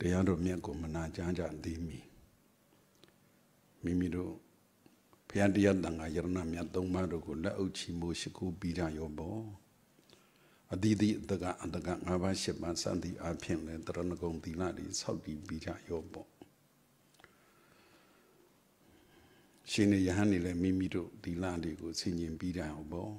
တရားတော်မြတ်ကိုမနာကြားကြသေးမီမိမိတို့ဘုရားတရားတန်ခါယရဏမြတ်သုံးပါးတို့ကိုလက်အုပ်ချီမိုးရှိခိုးပြီးကြရောပေါ့အတိတိအတကအတက၅ပါး၈ပါးစသည်အဖြစ်လဲတရဏဂုံသီလတွေဆောက်တည်ပြီးကြရောပေါ့ရှင်နေယဟန်နေလဲမိမိတို့သီလတွေကိုဆင်ခြင်ပြီးကြရောပေါ့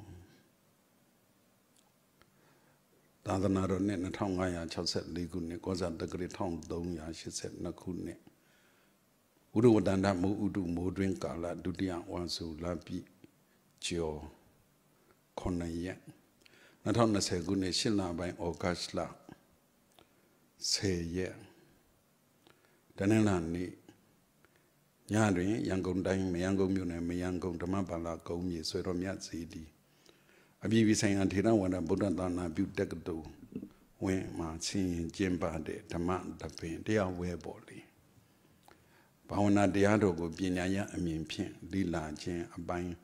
သာသနာတော်နှစ်2564ခုနှစ်ကောဇာတက္ကရာ1382ခုနှစ်ဥရဝတ္တန္တမိုးဥတုမိုးတွင်ကာလဒုတိယဝါစုလပြည့်ကျော်9ရက်2020ခုနှစ်8လပိုင်းဩဂတ်လ10ရက်တနင်္လာနေ့ညတွင်ရန်ကုန်တိုင်းမယန်းကုန်းမြို့နယ်မယန်းကုန်းဓမ္မပါဠိကုန်းမြေဆွေတော်မြတ်စီတီအပြည်ပြည်ဆိုင်ရာထေရဝါဒဗုဒ္ဓသာသနာပြုတက္ကသိုလ်ဝင်းမှာဆင်းရင်ကျင်းပတဲ့ဓမ္မတပင်တရားဝဲပေါ်လေဘာဝနာတရားတော်ကိုပညာရအမြင်ဖြင့်လေ့လာခြင်းအပိုင်း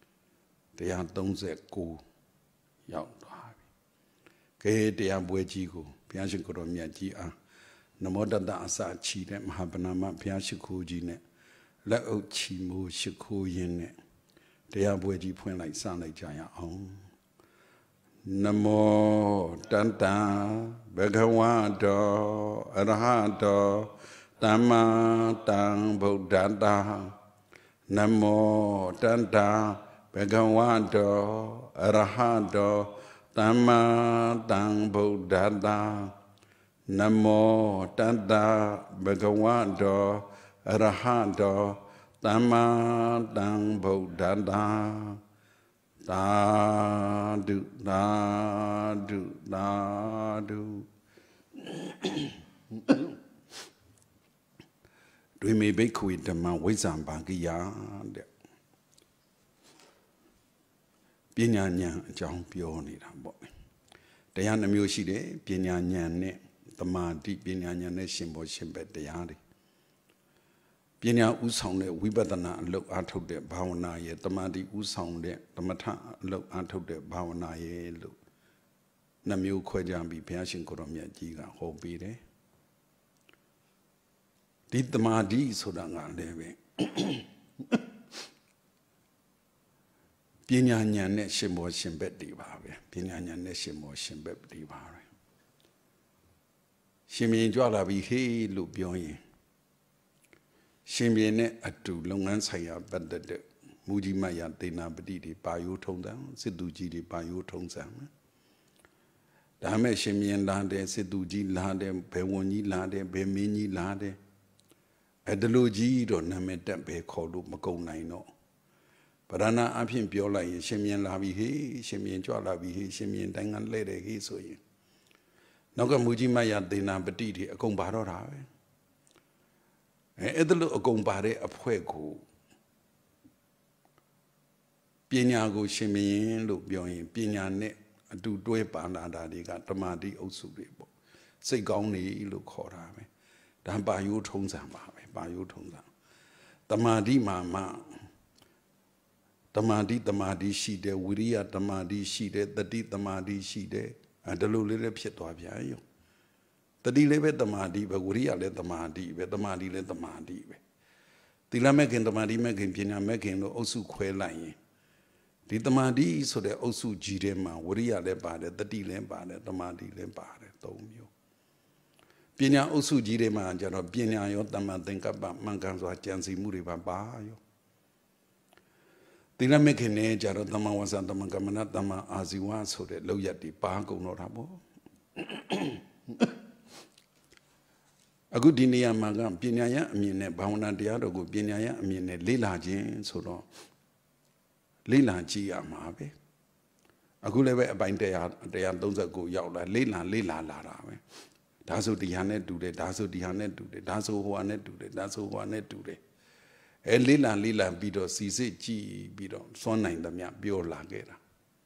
139ရောက်သွားပြီ။ကဲတရားပွဲကြီးကိုဘုရားရှင်ကိုတော်မြတ်ကြီးအားနမောတတအစချီတဲ့မဟာဗနာမဘုရားရှိခိုးကြီးနဲ့လက်အုပ်ချီမိုးရှိခိုးရင်းနဲ့တရားပွဲကြီးဖွင့်လိုက်စလိုက်ကြရအောင်နမောတတ္တဘဂဝတောအရဟတောသမ္မာတံဗုဒ္ဓတ္တနမောတတ္တဘဂဝတောအရဟတောသမ္မာတံဗုဒ္ဓတ္တနမောတတ္တဘဂဝတောအရဟတောသမ္မာတံဗုဒ္ဓတ္တသာဓုသာဓုသာဓုဒွေမေဘိက္ခွေဓမ္မဝိဇ္ဇံဘာကိယတဲ့ပညာဉာဏ်အကြောင်းပြောနေတာပေါ့တရားနှမျိုးရှိတယ်ပညာဉာဏ်နဲ့သမာဓိပညာဉာဏ်နဲ့ရှင်ဘောရှင်ဘက်တရားတွေပညာဥဆောင်တဲ့ဝိပဿနာအလုပ်အားထုတ်တဲ့ဘာဝနာရဲ့သမာဓိဥဆောင်တဲ့သမထအလုပ်အားထုတ်တဲ့ဘာဝနာရဲ့လို့နှမျိုးခွဲကြပြီးဘုရားရှင်ကိုရောမြတ်ကြီးကဟောပေးတယ်ဒီသမာဓိဆိုတာကလည်းပဲပညာဉာဏ်နဲ့ရှင်ဘောရှင်ဘက်တွေပါပဲပညာဉာဏ်နဲ့ရှင်ဘောရှင်ဘက်တွေပါပဲရှင်မြင်ကြွလာပြီဟေးလို့ပြောရင်ရှင်မြင်နဲ့အတူလုပ်ငန်းဆိုင်ရာပတ်သက်တဲ့မူကြီးမရသေနာပတိတွေပါယိုးထုံးစံစစ်သူကြီးတွေပါယိုးထုံးစံဒါမဲ့ရှင်မြင်လာတဲ့စစ်သူကြီးလာတဲ့ဘယ်ဝန်ကြီးလာတဲ့ဘယ်မင်းကြီးလာတဲ့အဲ့ဒါလိုကြီးတော့နာမည်တက်ပဲခေါ်လို့မကုန်နိုင်တော့ဗရဏအဖြစ်ပြောလိုက်ရင်ရှင်မြင်လာပြီဟေးရှင်မြင်ကြွလာပြီဟေးရှင်မြင်တိုင်းကလှဲ့တယ်ဟေးဆိုရင်နောက်ကမူကြီးမရသေနာပတိတွေအကုန်ပါတော့တာပဲအဲ့ဒါလိုအကုန်ပါတဲ့အဖွဲ့ကိုပညာကိုရှင်မြင်လို့ပြောရင်ပညာနဲ့အတူတွဲပါလာတာတွေကဓမ္မတိအုပ်စုတွေပေါ့စိတ်ကောင်းနေလို့ခေါ်တာပဲဒါပါယိုးထုံးစံပါပဲပါယိုးထုံးစံတမာတိမှာမှတမာတိရှိတယ်ဝိရိယတမာတိရှိတယ်တတိတမာတိရှိတယ်ဒါလိုလေးလည်းဖြစ်သွားပြန်ရောတတိလည်းပဲတမာတိပဲဝိရိယလည်းတမာတိပဲတမာတိလည်းတမာတိပဲသီလမဲ့ခင်တမာတိမဲ့ခင်ပညာမဲ့ခင်လို့အုပ်စုခွဲလိုက်ရင်ဒီတမာတိဆိုတဲ့အုပ်စုကြီးထဲမှာဝိရိယလည်းပါတယ်တတိလည်းပါတယ်တမာတိလည်းပါတယ်၃မျိုးပညာအုပ်စုကြီးတွေမှာကျတော့ပညာရောတမ္မာသင်္ကပ္ပမှန်ကန်စွာကြံစည်မှုတွေပါရောသီလမဲ့ခင်နဲ့ကျတော့တမ္မာဝါစာတမ္မာကမ္မနာတမ္မာအာဇီဝဆိုတဲ့လောက်ရည်ပါကုန်တော့တာပေါ့အခုဒီနေရာမှာကပညာရအမြင်နဲ့ဘာဝနာတရားတော်ကိုပညာရအမြင်နဲ့လေ့လာခြင်းဆိုတော့လေ့လာကြည့်ရမှာပဲအခုလည်းပဲအပိုင်း139ရောက်လာလေ့လာလာတာပဲဒါဆိုဒီဟာနဲ့တူတယ်ဒါဆိုဒီဟာနဲ့တူတယ်ဒါဆိုဟိုဟာနဲ့တူတယ်ဒါဆိုဟိုဟာနဲ့တူတယ်လေ့လာပြီးတော့စီစစ်ကြည့်ပြီးတော့စွမ်းနိုင်သမျှပြောလာခဲ့တာ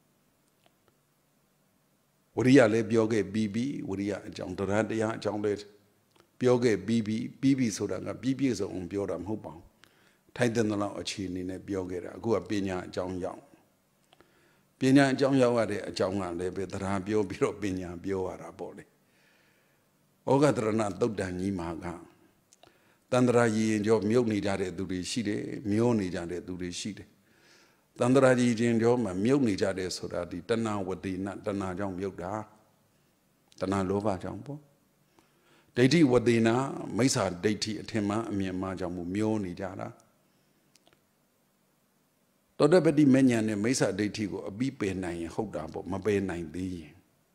ဝရိယလည်းပြောခဲ့ပြီးဝရိယအကြောင်းတရားအကြောင်းလည်းပြောခဲ့ပြီးဆိုတာကပြည့်စုံအောင်ပြောတာမဟုတ်ပါဘူးထိုက်တဲ့လောက်အခြေအနေနဲ့ပြောခဲ့တာအခုကပညာအကြောင်းရောက်ပညာအကြောင်းရောက်ရတဲ့အကြောင်းကလည်းပဲတရားပြောပြီးတော့ပညာပြောရတာပေါ့လေ Ogadrana Dodani Maga. Tandraji and your milk jade durishide, mioni jade durishide. Tandraji and your milk jade so that the Tana would be not Tana Jong Yoga. Tana Lova Jambo. Deity what they na, Mesa deity at Tema, Miyama Jamu mioni jada. Todabadi Menyan and Mesa deity go a beep in nine, hold up, Mabe 9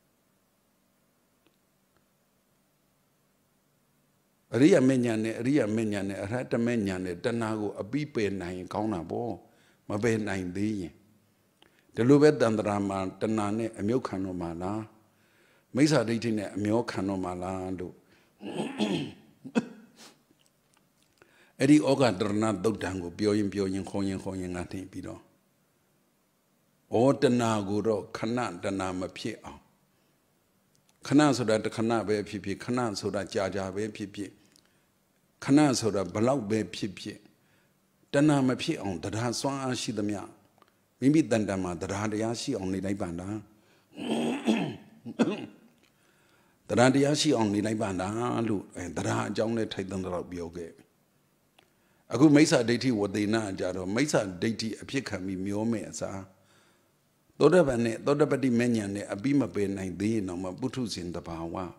Ria Menyane, Rata Menyane, Tanago, a beep in nine, Kaunabo, Mabe 9 day. The Lubet Dandrama, Tanane, a Milkano Mala, Mesa dating a Milkano Malando. Eddie Oga Drana Dodango, Bioin, Hoyin, Nati Pido. O Tanago, Kana, Danama Pia. Kana so that the Kana be pipi, Kana so that Jaja be pipi. Kana so that Balau be pipi. Dana ma pi on the Raswan she the mia. Maybe Dandama, the Radiashi only Naibanda. The Radiashi only Naibanda, look, and the Rajon take them up Bioge. A good Mesa deity what they na Jaro, Mesa deity appear can be Miome, sir. Dodabadi Menyan, a beam of Ben 9 no more Butus in the power.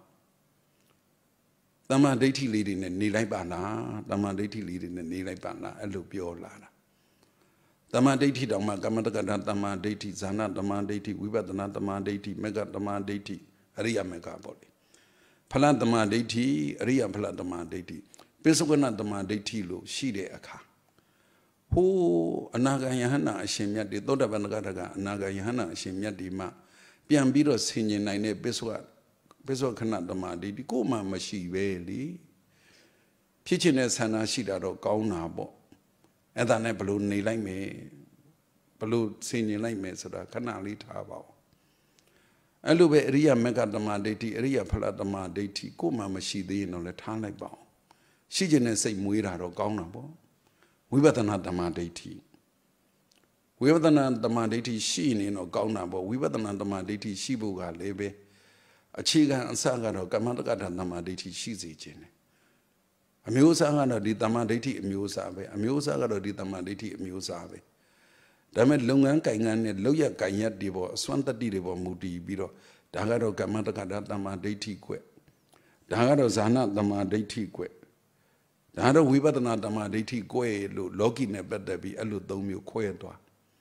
Dama deity leading in Nilaibana, Dama deity leading in Nilaibana, a lupio lana. Dama deity Dama Gamataka Dama deity Zana Dama deity, Wibadana Dama deity, Mega Dama deity, Aria Mega body. Paladama deity, Aria Paladama deity, Pesogana Dama deity lo, she de aka. Who Anaga Yahana Shemya de Dodabanaga, Naga Yahana Shemya de Ma, Biambiro singing nine Beswa, Beswa Kanadama de Goma Mashi Veli, Pitchiness Hana Shidaro Gaunabo, and then a balloon like me, balloon singing like me, so that Canali Tabo. I look at Ria Megadama deity, Ria Paladama deity, Goma Mashi de no Letana Bow. She didn't say Muira or Gaunabo. We were the not the mandati. We were the not the mandati sheen in or Gaunabo, we were the not the mandati Shibuga lebe. A chiga and saga or Gamataka the mandati shizi gene. A musaga did the mandati musabe, a musaga did the mandati musabe. Damed Lungan Kangan, Loya Kanyat Divo, Swanta Divo Mudi Biro, Dagaro Gamataka the mandati que. Dagaro Zana the mandati que. Dada Wibadana Dama deity Goe, Loki never be a little domio queto.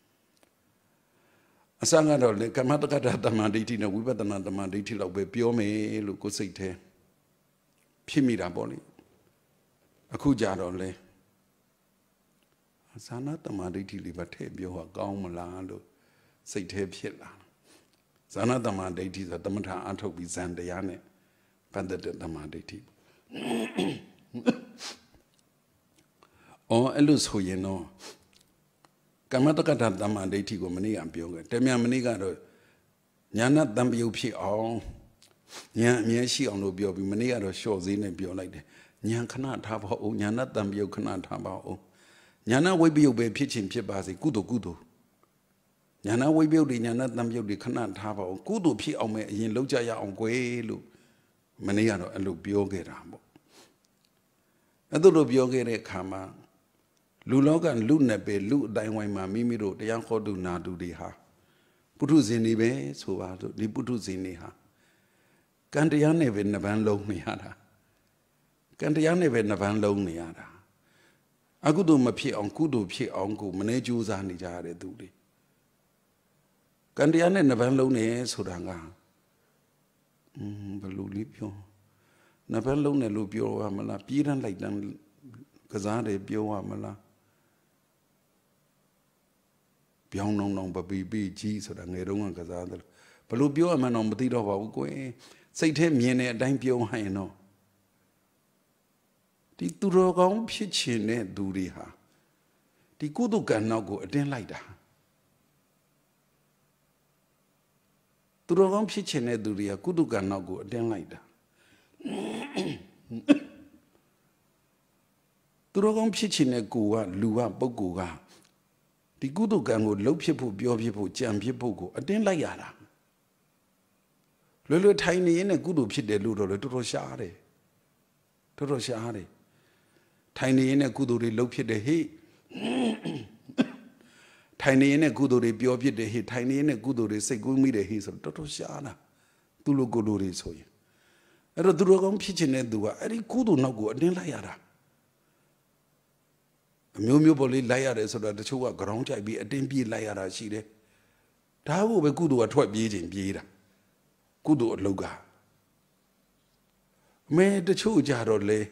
A sangado, the Kamataka Dama deity, no Wibadana Dama deity, like Piome, Lucosite, Pimira boli. A Kujaro le. A sana Dama deity libate, Bio, Gaumolando, Sate Piela. Sana Dama deity, the Damata Anto Bizandayane, Pandada Dama deity. Oh, Elus who you know. Kamataka Dama deity go many and Bioga. Temia Maniga, Yana Dambio P. all. Nya she on no Bio, many other shows in a bio like that. Nyan cannot have her own, Yana Dambio cannot have our own. Yana will be obey pitching Pibazi, Gudo. Yana will build in Yana Dambio cannot have our Gudo P. on me in Lojaya on Guelu. Many other and look Bioga Rambo. A little Bioga Kama. Lulogan Lunabe, Lu Daiwama Mimiro, the Yanko do not do the ha. Putuzini be, so the Putuzini ha. Cantiane in the van loniada. Cantiane in the van loniada. Agudu Mapi on Kudu Pi Uncle, Manejus and the Jare duty. Cantiane in the van lone, Sudanga. Balulipio. Navalone Lupio Amala, Piran like them Kazade Bio Amala. Biong non baby G so that I don't Kazadel. Palubio man on Batito of Ague. Say to him, Yene, Dime Pio Hino. The Turogong Pitchin Duriha. The Kudu can now go a day like that. Turogong Pitchin Duria, Kudu can now go a day like that. Turogong Pitchin Gua, Lua, Boguga. The Gudu gang would low people, pure people, jam people go, a day like Yara. Lulu tiny in a good of the ludo to share. To share. Tiny in a good of the look at the hay. Tiny in a good of the biopy the hay, tiny in a good of the say, go me the haze of Toto Shana. To look good of this way. I don't do a pitching and do I could not go and liara. A mumubly liar so that the two are ground I be a dimby liara she de. That will be good or try beating Bida. Good or loga. May the two jarro lay.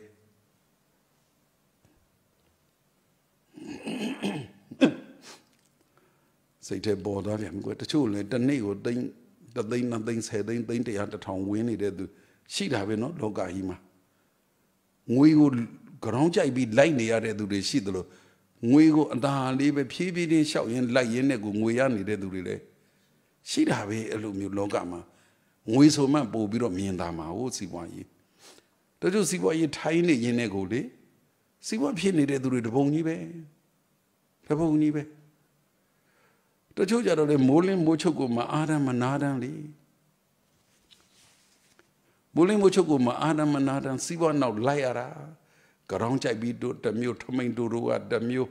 Say to board of him, got the children, the neighbor, the thing nothing said, they had the town winning it. She'd have not loga him. We would ground I be lying near to the shidlo. We go and leave a PB shouting like Yenego, we are needed to relay. She'd have a lumio logama. We so my bobby of me and Dama, oh, see why ye. Don't you see why you tiny Yenego day? See what he needed to read the bony bay. The bony bay. The Georgia of the Molin Mochogo Adam and Adam Lee. Molin Mochogo Adam and Adam, see one now liara. Garoncha be do the mute, Tomain do at the mute.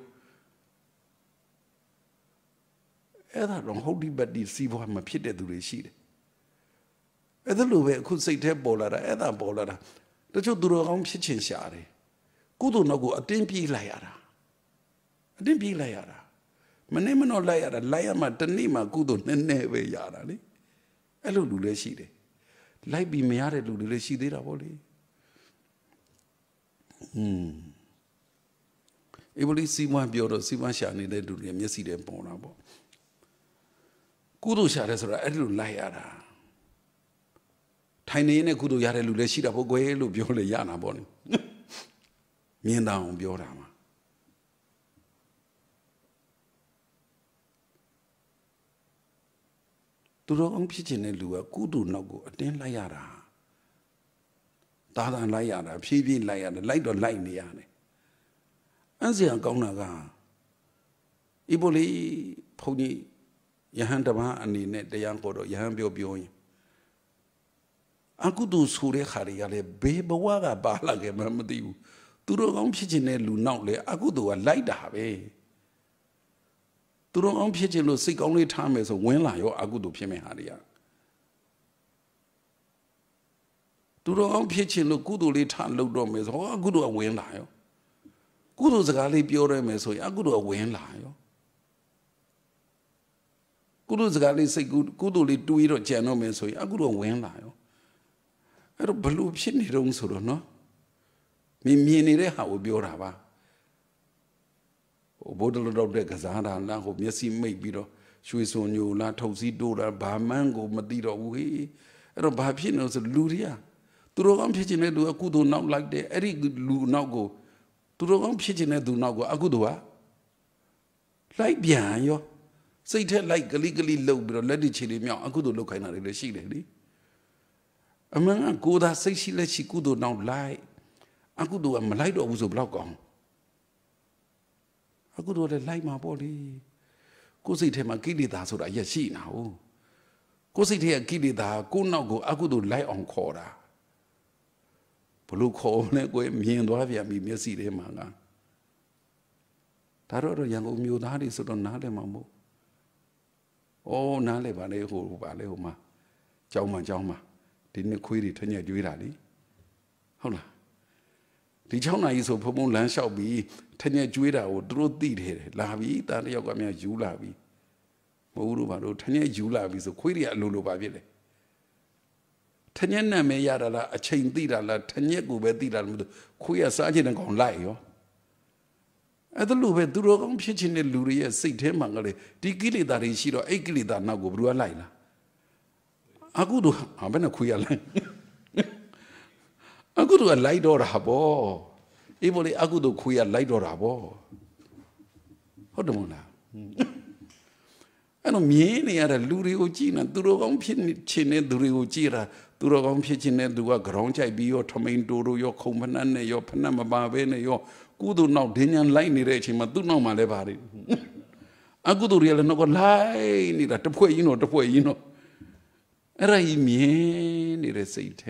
Either don't hold it, but see what I'm a pity to receive. Either Louis could say Tebola, either Bola. The two do a pitching shari. Good no go a dimpi liara. A dimpi liara. My name no liar, liar, my tanima, good never yara. Hello, Luleshide. Like be me are Luleshide, Ravoli. It will see one bureau, see one shiny, they do them, yes, see them ponable. Kudu shares are a little liara. Tiny in a kudu yare Luleshida, Boguelo, Biola Yana Bonnie. Me and down Biorama. To the own pitching a lua, kudu no go, a ten layara. Tada layara, PV layara, light or light niane. Anzia Gonaga Iboli pony Yahandama and in the young Godo, Yahambio Bioy. Akudu Sure Hariale, Bebawaga Balaga Mamadiu. To the own pitching a lunale, Akudu a light have. To the own pitching sick only time as a winla or Agudu Pime Haria. To the own pitching look good only time look dome as all good a winla. Good as a galley biorem as a good a winla. Good as a galley say good only do it or gentlemen so a good a winla. I don't believe she need on so no. Me neither how will be or hava. Bodle of the Gazana, and Laho, Messi may be the Swiss on you, La Tosi Dora, Bamango, Madiro, we, and a Bapinos of Luria. To the one pitching a do a good not like the Eric Lu now go. To the one pitching a do now go, a good wa. Like behind you. Say tell like legally low, but let it chill me out. A good look at the she lady. Among a good, I say she let she could not lie. I could do a malide or was a block on. I could do like my body. Go see him a kiddy that so that yes, she now. Go see here, kiddy that go now go. I could do lie on Cora. Blue call, go me and Wavia, me, see them. Taro young mule daddy so don't nade mambo. Oh, Nale Vale, who Valeoma. Jauma. Didn't quit it 10 years. Hola. The China is of Pomon land shall be 10 years Juda or draw deed here. Lavi, that Yogamia Julavi. Moruba, 10 years Julavi is a query at Lulu Bavile. 10 years may yada a chain dida la 10 years go bed dida, queer sergeant and gone lie. At the Lube, Duro on pitching a Luria, sit him mangale, Digili that is she or Egili that now go brew a lina. I go to have a queer line. I go to a light or a habo. Even I go to queer light or a habo. Hold on now. I don't mean any other Lurio Gina, Duro pitching a Durio Gira, Duro on pitching a do a ground I be your Tomain Duro, your Comanane, your Panama Bavene, your good now, Dinian line raching, but do no malebari. I go to real no lie, need a way, the way, အဲ့ဒါကြီးမြင်နေတဲ့စိတ်ထဲ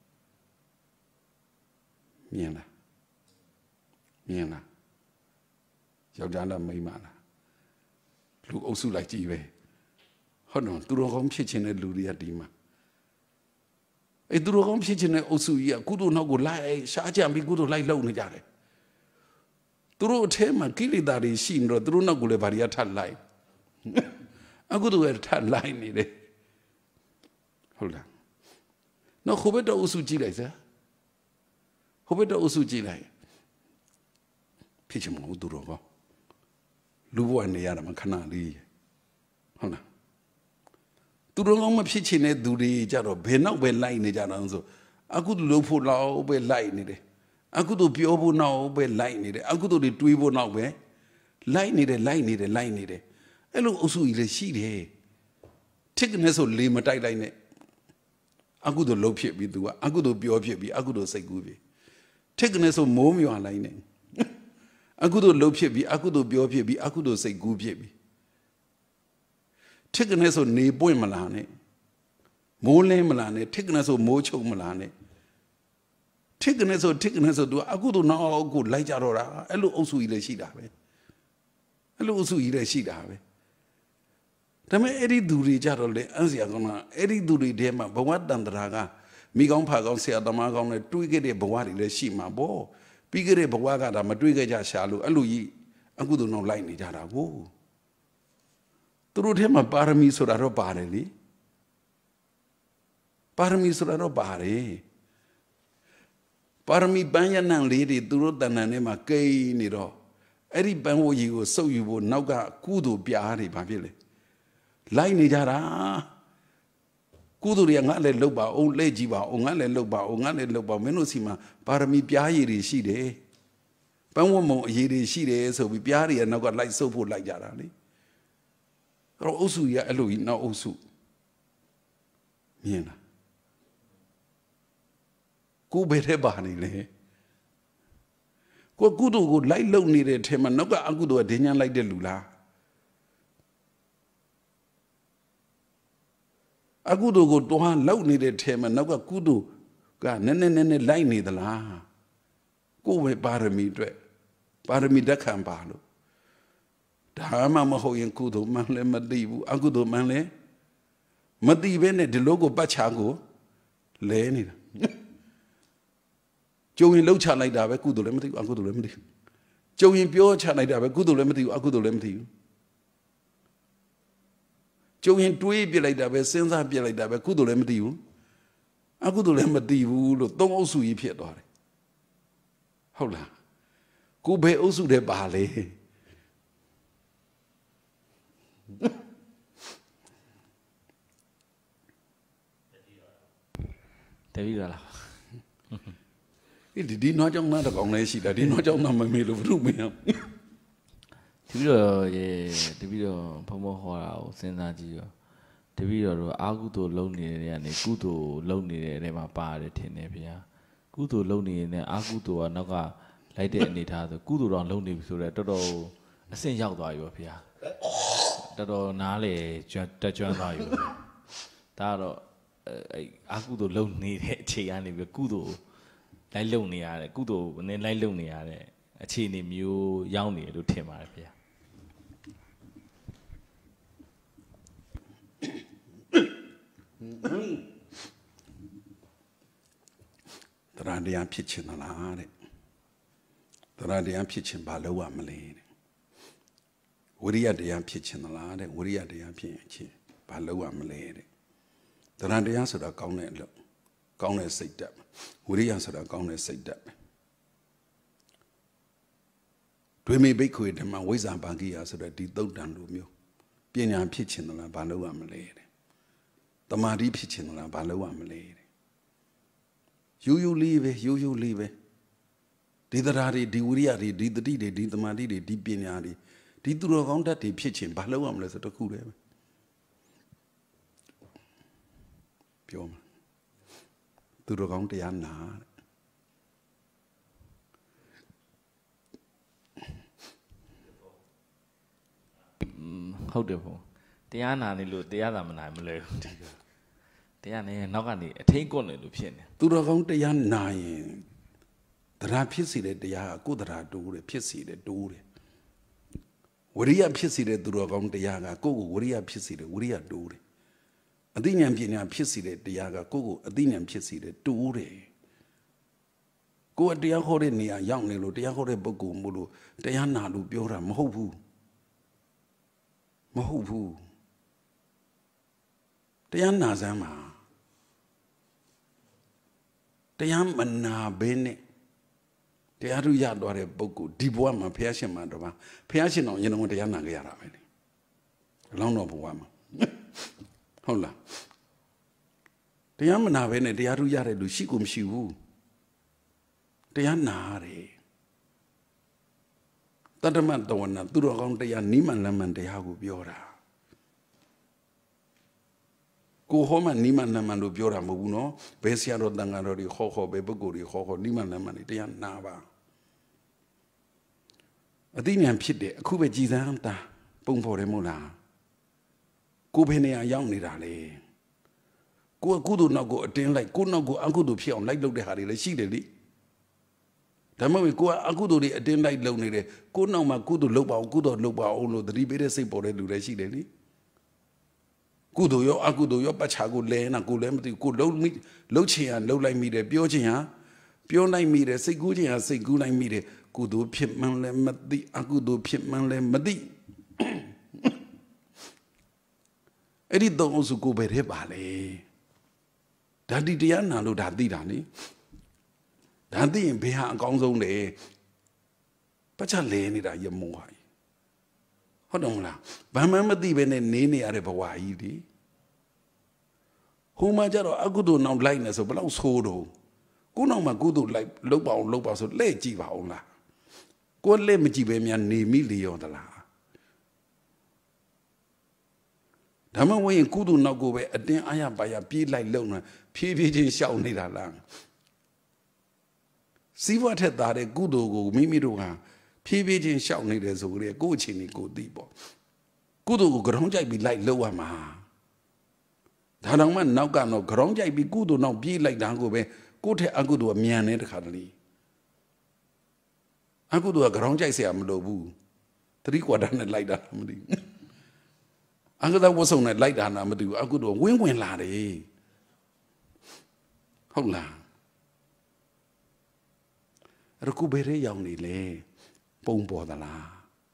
မြင်လားယောက်ျားလားမိန်းမလားလူအုပ်စုလိုက်ကြည့်ပဲဟုတ်တော့သူတော်ကောင်းဖြစ်ခြင်းတဲ့လူတွေကဒီမှာအဲ့သူတော်ကောင်းဖြစ်ခြင်းတဲ့အုပ်စုကြီးကကုသိုလ်နောက်ကိုလိုက်ရှားကြံပြီးကုသိုလ်လိုက်လုံနေကြတယ်သူတို့အထဲမှာကိလေသာတွေရှိနေတော့သူတို့နောက်ကိုလည်းဗာရီယာထပ်လိုက်အခုတို့ကထပ်လိုက်နေတယ်ဟုတ်လားနောက်ဟိုဘက်တော့အုပ်စုကြည့်လိုက်စမ်းဟိုဘက်တော့အုပ်စုကြည့်လိုက်ဖြစ်ချင်မဟုတ်သူတော်ကောင်းလူဘဝနေရတာမခဏလေးဟုတ်လားသူတော်ကောင်းမဖြစ်ချင်တဲ့သူတွေကြတော့ဘယ်နောက်ပဲလိုက်နေကြတာဆိုအခုသူလို့ဖို့လောက်ပဲလိုက်နေတယ်အခုသူပြောဖို့နောက်ပဲလိုက်နေတယ်အခုသူတွေတွေးဖို့နောက်ပဲလိုက်နေတယ်အဲ့လိုအုပ်စုကြီးလည်းရှိတယ်ထိကနေဆိုလေမတိုက်လိုက်နဲ့အခုသူလှုပ်ဖြစ်ပြီးသူကအခုသူပြောဖြစ်ပြီးအခုသူစိတ်ကူးပြီးထိကနေဆိုမိုးမြွာလိုက်နေအခုသူလှုပ်ဖြစ်ပြီးအခုသူပြောဖြစ်ပြီးအခုသူစိတ်ကူးဖြစ်ပြီးထိကနေဆိုနေပွင့်မလားနဲ့မိုးလင်းမလားနဲ့ထိကနေဆိုမိုးချုံမလားနဲ့ထိကနေဆိုသူအခုသူနောက်ကိုလိုက်ကြတော့တာအဲ့လိုအုပ်စုကြီးလည်းရှိတာပဲအဲ့လိုအုပ်စုကြီးလည်းရှိတာပဲဒါပေမဲ့အဲ့ဒီသူတွေကြတော့လေအန်းစရာကောင်းတာအဲ့ဒီသူတွေထဲမှာဘဝတန်တရာကမိကောင်းဖာကောင်းဆရာသမားကောင်းနဲ့တွေးခဲ့တဲ့ဘဝတွေလည်းရှိမှာပေါ့ပြီးခဲ့တဲ့ဘဝကဒါမတွေးခဲ့ကြရှာလို့အဲ့လိုကြီးအခုသူနောက်လိုက်နေကြတာကိုသူတို့ထဲမှာပါရမီဆိုတာတော့ပါတယ်လေပါရမီဆိုတာတော့ပါတယ်ပါရမီပန်းရနံလေးတွေသူတို့တဏ္ဍာနဲ့မှာကိန်းနေတော့အဲ့ဒီပန်းဝကြီးကိုစုပ်ယူဖို့နောက်ကကုသိုလ်ပြားတွေဘာဖြစ်လဲလိုက်နေကြတာကုသိုလ်တွေကငါလည်းလှုပ်ပါအောင်လှည့်ကြည့်ပါအောင်ငါလည်းလှုပ်ပါအောင်ငါလည်းလှုပ်ပါမင်းတို့စီမှာပါရမီပြားရည်တွေရှိတယ်ပန်းဝမုံအရေးတွေရှိတယ်ဆိုပြီးပြားတွေကနောက်ကလိုက်စုပ်ဖို့လိုက်ကြတာလေအဲ့တော့အုပ်စုကြီးကအဲ့လိုကြီးနောက်အုပ်စုမြင်လားကိုဘယ်ထဲပါနေလဲကိုကုသိုလ်ကိုလိုက်လုံနေတဲ့ထဲမှာနောက်ကအကုသိုလ်ကဒင်းညံလိုက်တဲ့လူလားအကုသိုလ်ကိုတွားလောက်နေတဲ့ထဲမှာနောက်ကကုသိုလ်ကနည်းနည်းလိုက်နေသလားကိုပဲပါရမီအတွက်ပါရမီဓာတ်ခံပါလို့ဒါမှမဟုတ်ရင်ကုသိုလ်မှန်လည်းမသိဘူးအကုသိုလ်မှန်လည်းမသိဘဲနဲ့ဒီလိုကိုပတ်ချာကိုလဲနေတာကျုံရင်လှုပ်ချလိုက်တာပဲကုသိုလ်လည်းမသိဘူးအကုသိုလ်လည်းမသိဘူးကျုံရင်ပြောချလိုက်တာပဲကုသိုလ်လည်းမသိဘူးအကုသိုလ်လည်းမသိဘူးကျုံရင်တွေးပြလိုက်တာပဲစဉ်းစားပြလိုက်တာပဲကုသိုလ်လည်းမသိဘူးအကုသိုလ်လည်းမသိဘူးလို့သုံးအုပ်စုကြီးဖြစ်သွားတယ်ဟုတ်လားကိုဘယ်အုပ်စုတည်းပါလဲတပည့်တော်လားဒီနောက်ကြောင့်နားတော့ကောင်းလဲရှိတာဒီနောက်ကြောင့်နားမမေးလို့ဘုရုမင်းအောင်တပည့်တော်ရဲ့တပည့်တော်ဘုံဘဟောတာကိုစဉ်းစားကြည့်ရောတပည့်တော်တို့အာကုသိုလ်လုံနေတဲ့နေရာနေကုသိုလ်လုံနေတဲ့နေရာမှာပါတယ်ထင်တယ်ဗျာကုသိုလ်လုံနေရင်အာကုသိုလ်ကနောက်ကလိုက်တဲ့အနေထားဆိုကုသိုလ်တော်လုံနေပြီဆိုတော့တော်တော်အဆင့်ရောက်သွားပြီပေါ့ဗျာတော်တော်နားလေတက်ကျွမ်းသွားပြီဒါကတော့အဲ့အာကုသိုလ်လုံနေတဲ့အခြေအနေပြီးကုသိုလ်လိုက်လုံနေရတယ်ကုသိုလ်နည်းလိုက်လုံနေရတဲ့အခြေအနေမျိုးရောက်နေလို့ထင်ပါတယ်ဗျာတရားတရားဖြစ်ချင်သလားတဲ့တရားတရားဖြစ်ချင်ဘာလို့ရမလဲတဲ့ဝိရိယတရားဖြစ်ချင်သလားတဲ့ဝိရိယတရားဖြစ်ရင်ချင်းဘာလို့ရမလဲတဲ့တရားတရားဆိုတာကောင်းတဲ့အလုပ်ကောင်းတဲ့စိတ်ဓာတ်ဝိရိယဆိုတာကောင်းတဲ့စိတ်ဓာတ်ပဲဒွေမေဘိက္ခွေဓမ္မဝိဇ္ဇာဘာဂိယဆိုတဲ့ဒီသုတ်တံလိုမျိုးပညာဖြစ်ချင်သလားဘာလို့ရမလဲတဲ့တမာတိဖြစ်ချင်သလားဘာလို့ရမလဲတဲ့ရိုးရိုးလေးပဲဒီတရားတွေဒီဝိရိယတွေဒီတတိတွေဒီတမာတိတွေဒီပညာတွေဒီသူတော်ကောင်းတတ်တွေဖြစ်ချင်ဘာလို့ရမလဲဆိုတခုတည်းပဲပြောမှာသူတော်ကောင်းတရားနာဟုတ်တယ်ဘုံတရားနာနေလို့တရားသာမနာမလဲဘူးတရားနဲ့နောက်ကနေအထိန်ကွနေလို့ဖြစ်နေသူတော်ကောင်းတရားနာရင်တရားဖြစ်စီတဲ့တရားကကိုယ်တရားတိုးတယ်ဖြစ်စီတယ်တိုးတယ်ဝရိယဖြစ်စီတဲ့သူတော်ကောင်းတရားကကိုယ့်ကိုဝရိယဖြစ်စီတယ်ဝရိယတိုးတယ်အသိဉာဏ်ပညာဖြစ်စီတဲ့တရားကကိုယ့်ကိုအသိဉာဏ်ဖြစ်စီတယ်တိုးတယ်ကိုယ်တရားဟောတဲ့နေရာရောက်နေလို့တရားဟောတဲ့ပုဂ္ဂိုလ်မို့လို့တရားနာလို့ပြောတာမဟုတ်ဘူးမဟုတ်ဘူးတရားနာစမ်းမှာတရားမနာဘဲနဲ့တရားသူရသွားတဲ့ပုဂ္ဂိုလ်ဒီဘဝမှာဘုရားရှင်မှာတော့ဘုရားရှင်တော်ရင်တော်တရားနာကြရတာပဲလေအလောင်းတော်ဘဝမှာဟုတ်လားတရားမနာဘဲနဲ့တရားသူရတဲ့လူရှိကိုမရှိဘူးတရားနာရတယ်တတ္တမတဝနာသူတော်ကောင်းတရားနိမန်လမ်းမှန်တရားကိုပြောတာကိုဟောမှနိမန်လမ်းမှန်လို့ပြောတာမဟုတ်ဘူးနော်ဘယ်ဆရာတော်တန်ဃာတော်တွေဟောဘယ်ပုဂ္ဂိုလ်တွေဟောနိမန်လမ်းမှန်တရားနာပါအသိဉာဏ်ဖြစ်တယ်အခုပဲကြည်စမ်းတာပုံဖော်တယ်မဟုတ်လားကိုဘယ်နေရာရောက်နေတာလဲကိုကကုသိုလ်နောက်ကိုအတင်းလိုက်ကိုနောက်ကိုအကုသိုလ်ဖြစ်အောင်လိုက်လုပ်တဲ့ဟာတွေလည်းရှိတယ်လေဒါမှမဟုတ်ကိုကအကုသိုလ်တွေအတင်းလိုက်လုပ်နေတယ်ကိုနောက်မှာကုသိုလ်လုပ်ပါအောင်ကုသိုလ်လုပ်ပါအောင်လို့သတိပေးတဲ့စိတ်ပေါ်တဲ့လူတွေရှိတယ်လေကုသိုလ်ရောအကုသိုလ်ရောပတ်ချာကိုလဲနာကိုလည်းမသိကိုလှုပ်ချင်ရလှုပ်လိုက်မိတယ်ပြောချင်ရပြောလိုက်မိတယ်စိတ်ကူးချင်ရစိတ်ကူးလိုက်မိတယ်ကုသိုလ်ဖြစ်မှန်းလည်းမသိအကုသိုလ်ဖြစ်မှန်းလည်းမသိအဲ့ဒီတော့အစုကိုပဲထဲပါလေဒါတိတရားနာလို့ဒါသိတာလေဒါသိရင်ဘယ်ဟာအကောင်းဆုံးလဲပတ်ချလဲနေတာရမုံဟာဟုတ်တယ်မလားဘာမှမသိပဲနဲ့နေနေရတဲ့ဘဝကြီးဒီဟိုမှာကျတော့အကုသိုလ်နောက်လိုက်နေဆိုဘယ်လောက်ဆိုးတော့ကိုနောက်မှာကုသိုလ်လိုက်လှုပ်ပါအောင်လှုပ်ပါဆိုလှည့်ကြည့်ပါအောင်လားကိုလှည့်မကြည့်ပဲများနေမိလေရောသလားဒါမှမဟုတ်ကုသိုလ်နောက်ကိုပဲအတင်းအားရပါရပြေးလိုက်လုံနေဖြည်းဖြည်းချင်းရှောင်နေတာလားစီးပွားထက်သားတဲ့ကုသိုလ်ကိုမိမိတို့ဟာဖြည်းဖြည်းချင်းရှောင်နေတယ်ဆိုကြတဲ့ကိုယ့်အချင်းကိုသိပေါ့ကုသိုလ်ကိုကြောင်းကြိုက်ပြီးလိုက်လှုပ်ရမှာဒါတောင်မှနောက်ကတော့ကြောင်းကြိုက်ပြီးကုသိုလ်နောက်ပြေးလိုက်တာကိုပဲကိုယ့်ထက်အကုသိုလ်အမြန်နဲ့တခါတလေအကုသိုလ်ကကြောင်းကြိုက်เสียမလို့ဘူး3 quarter နဲ့လိုက်တာမသိဘူးအကုသိုလ်ဝတ်စုံနဲ့လိုက်တာနာမသိဘူးအကုသိုလ်ဝင်လာတယ်ဟုတ်လားရခုဘယ်ရဲရောက်နေလဲပုံပေါ်သလား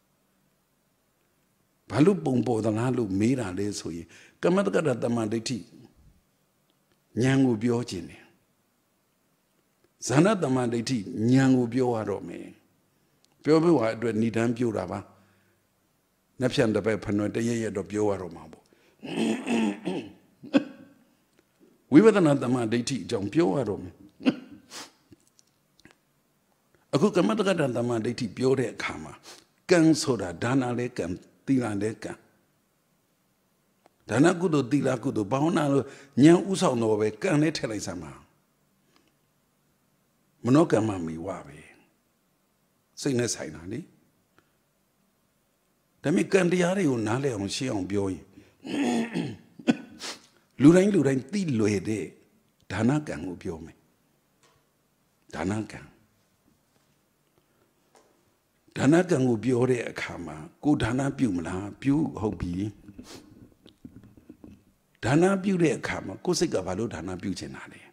ဘာလို့ပုံပေါ်သလားလို့မေးတာလဲဆိုရင်ကမ္မတက္ကတာတမန်ဒိဋ္ဌိဉာဏ်ကိုပြောခြင်းတယ်ဇာနာတမန်ဒိဋ္ဌိဉာဏ်ကိုပြောရတော့မယ်ပြောဖို့ဟာအတွက်ဏိဒန်းပြောတာပါနှစ်ဖြန်တစ်ပတ်ဖနွယ်တရရက်တော့ပြောရတော့မှာပေါ့ဝိပဿနာတမန်ဒိဋ္ဌိအကြောင်းပြောရတော့မယ်အခုကမ္မတက္ကတာတမန်ဒိဋ္ဌိပြောတဲ့အခါမှာကံဆိုတာဒါနလည်းကံသီလလည်းကံဒါနကုသိုလ်သီလကုသိုလ်ဘာဝနာလို့ဉာဏ်ဥဆောင်တော့ပဲကံလည်းထည့်လိုက်စမ်းပါမနောကမ္မမီဝပဲစိတ်နဲ့ဆိုင်တာလေဒါပေမဲ့ကံတရားတွေကိုနားလည်အောင်ရှင်းအောင်ပြောရင်လူတိုင်းသိလွယ်တဲ့ဒါနကံကိုပြောမယ်ဒါနကံဒါနကံကိုပြောတဲ့အခါမှာကိုဒါနပြုမလားပြုဟုတ်ပြီဒါနပြုတဲ့အခါမှာကိုစိတ်ကဘာလို့ဒါနပြုချင်တာလဲ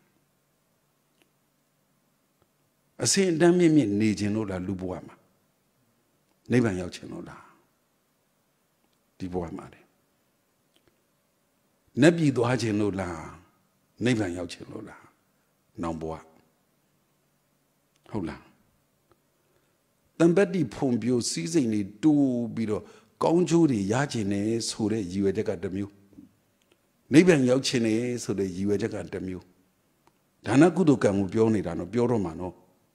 အစဉ်အတန်းမြင့်နေခြင်းလို့လားလူဘဝမှာနိဗ္ဗာန်ရောက်ခြင်းလို့လားဒီဘဝမှာလေနတ်ပြည်သွားခြင်းလို့လားနိဗ္ဗာန်ရောက်ခြင်းလို့လားနောင်ဘဝဟုတ်လားတံပတ္တိဖုံပြိုစည်းစိမ်တွေတိုးပြီးတော့ကောင်းကျိုးတွေရခြင်းနဲ့ဆိုတဲ့ရည်ရွယ်ချက်ကတစ်မျိုးနိဗ္ဗာန်ရောက်ခြင်းနဲ့ဆိုတဲ့ရည်ရွယ်ချက်ကတစ်မျိုးဒါနကုသိုလ်ကံကိုပြောနေတာနော်ပြောတော့မှာနော်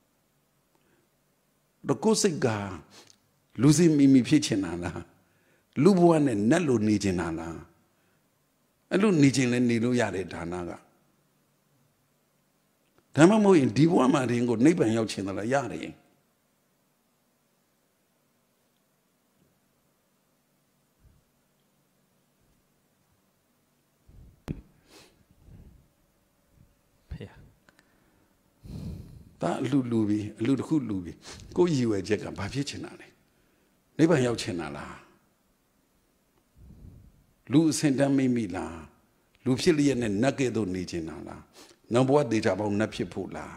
တော့ကိုယ်စိတ်ကလူစီမိဖြစ်ချင်တာလားလူဘဝနဲ့နတ်လိုနေချင်တာလားအဲ့လိုနေချင်လဲနေလို့ရတယ်ဒါနကဒါမှမဟုတ်ရင်ဒီဘဝမှာတည်းကိုနိဗ္ဗာန်ရောက်ချင်တယ်လားရတယ်ဒါအလူတစ်ခုလူပြီကိုရည်ဝဲချက်ကဘာဖြစ်ချင်တာလဲနိဗ္ဗာန်ရောက်ချင်တာလားလူအစင်တမ်းမိလားလူဖြစ်လျက်နဲ့နတ်ကဲ့သို့နေချင်တာလားနောက်ဘဝတေချာပေါင်းနတ်ဖြစ်ဖို့လား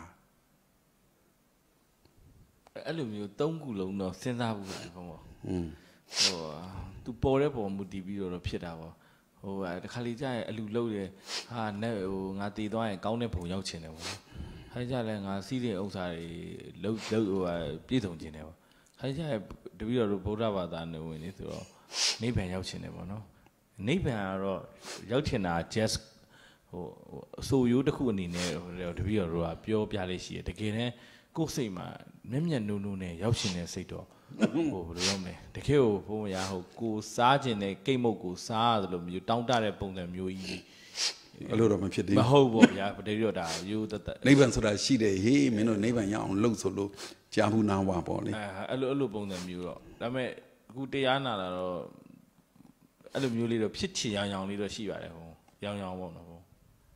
အဲ့လိုမျိုး၃ခုလုံးတော့စဉ်းစားဘူးပေါ့ဟိုသူပေါ်တဲ့ပုံမူတည်ပြီးတော့ဖြစ်တာပေါ့ဟိုတခါလေကြာရင်အလူလုံးတယ်ဟာနဲ့ဟိုငါတည်သွားရင်ကောင်းတဲ့ပုံရောက်ချင်တယ်ပေါ့ခိုင်းကြလဲငါစီးတဲ့ဥစ္စာတွေလှုပ်ဟိုပြည့်စုံချင်တယ်ပေါ့ခိုင်းကြတပည့်တော်တို့ဗုဒ္ဓဘာသာနေဝင်နေဆိုတော့နိဗ္ဗာန်ရောက်ချင်တယ်ပေါ့နော်နိဗ္ဗာန်ကတော့ရောက်ချင်တာ just ဟိုအစိုးရိုးတစ်ခုအနေနဲ့တပည့်တော်တို့ကပြောပြလေးရှိတယ်တကယ်တမ်းကိုယ်စိတ်မှာမျက်မျက်နှုံနှုံနဲ့ရောက်ရှင်တဲ့စိတ်တော့ဟိုဘယ်လိုပြောမလဲတကယ်ကိုဘုံမရဟိုကိုစားခြင်းနဲ့ကိတ်မုတ်ကိုစားရတယ်လို့မျိုးတောင်းတတဲ့ပုံစံမျိုးကြီးအဲ့လိုတော့မဖြစ်သေးဘူးမဟုတ်ပါဗျာတကယ်တော့ဒါရိုးတသက်နိဗ္ဗာန်ဆိုတာရှိတယ်ဟေးမင်းတို့နိဗ္ဗာန်ရအောင်လှုပ်ဆိုလို့ကြာဘူးနာဝါပေါ့လေအဲ့လိုပုံစံမျိုးတော့ဒါပေမဲ့အခုတရားနာတာတော့အဲ့လိုမျိုးလေးတော့ဖြစ်ချင်ရောင်လေးတော့ရှိပါတယ်ဟိုရောင်ပေါ့နော်ဟို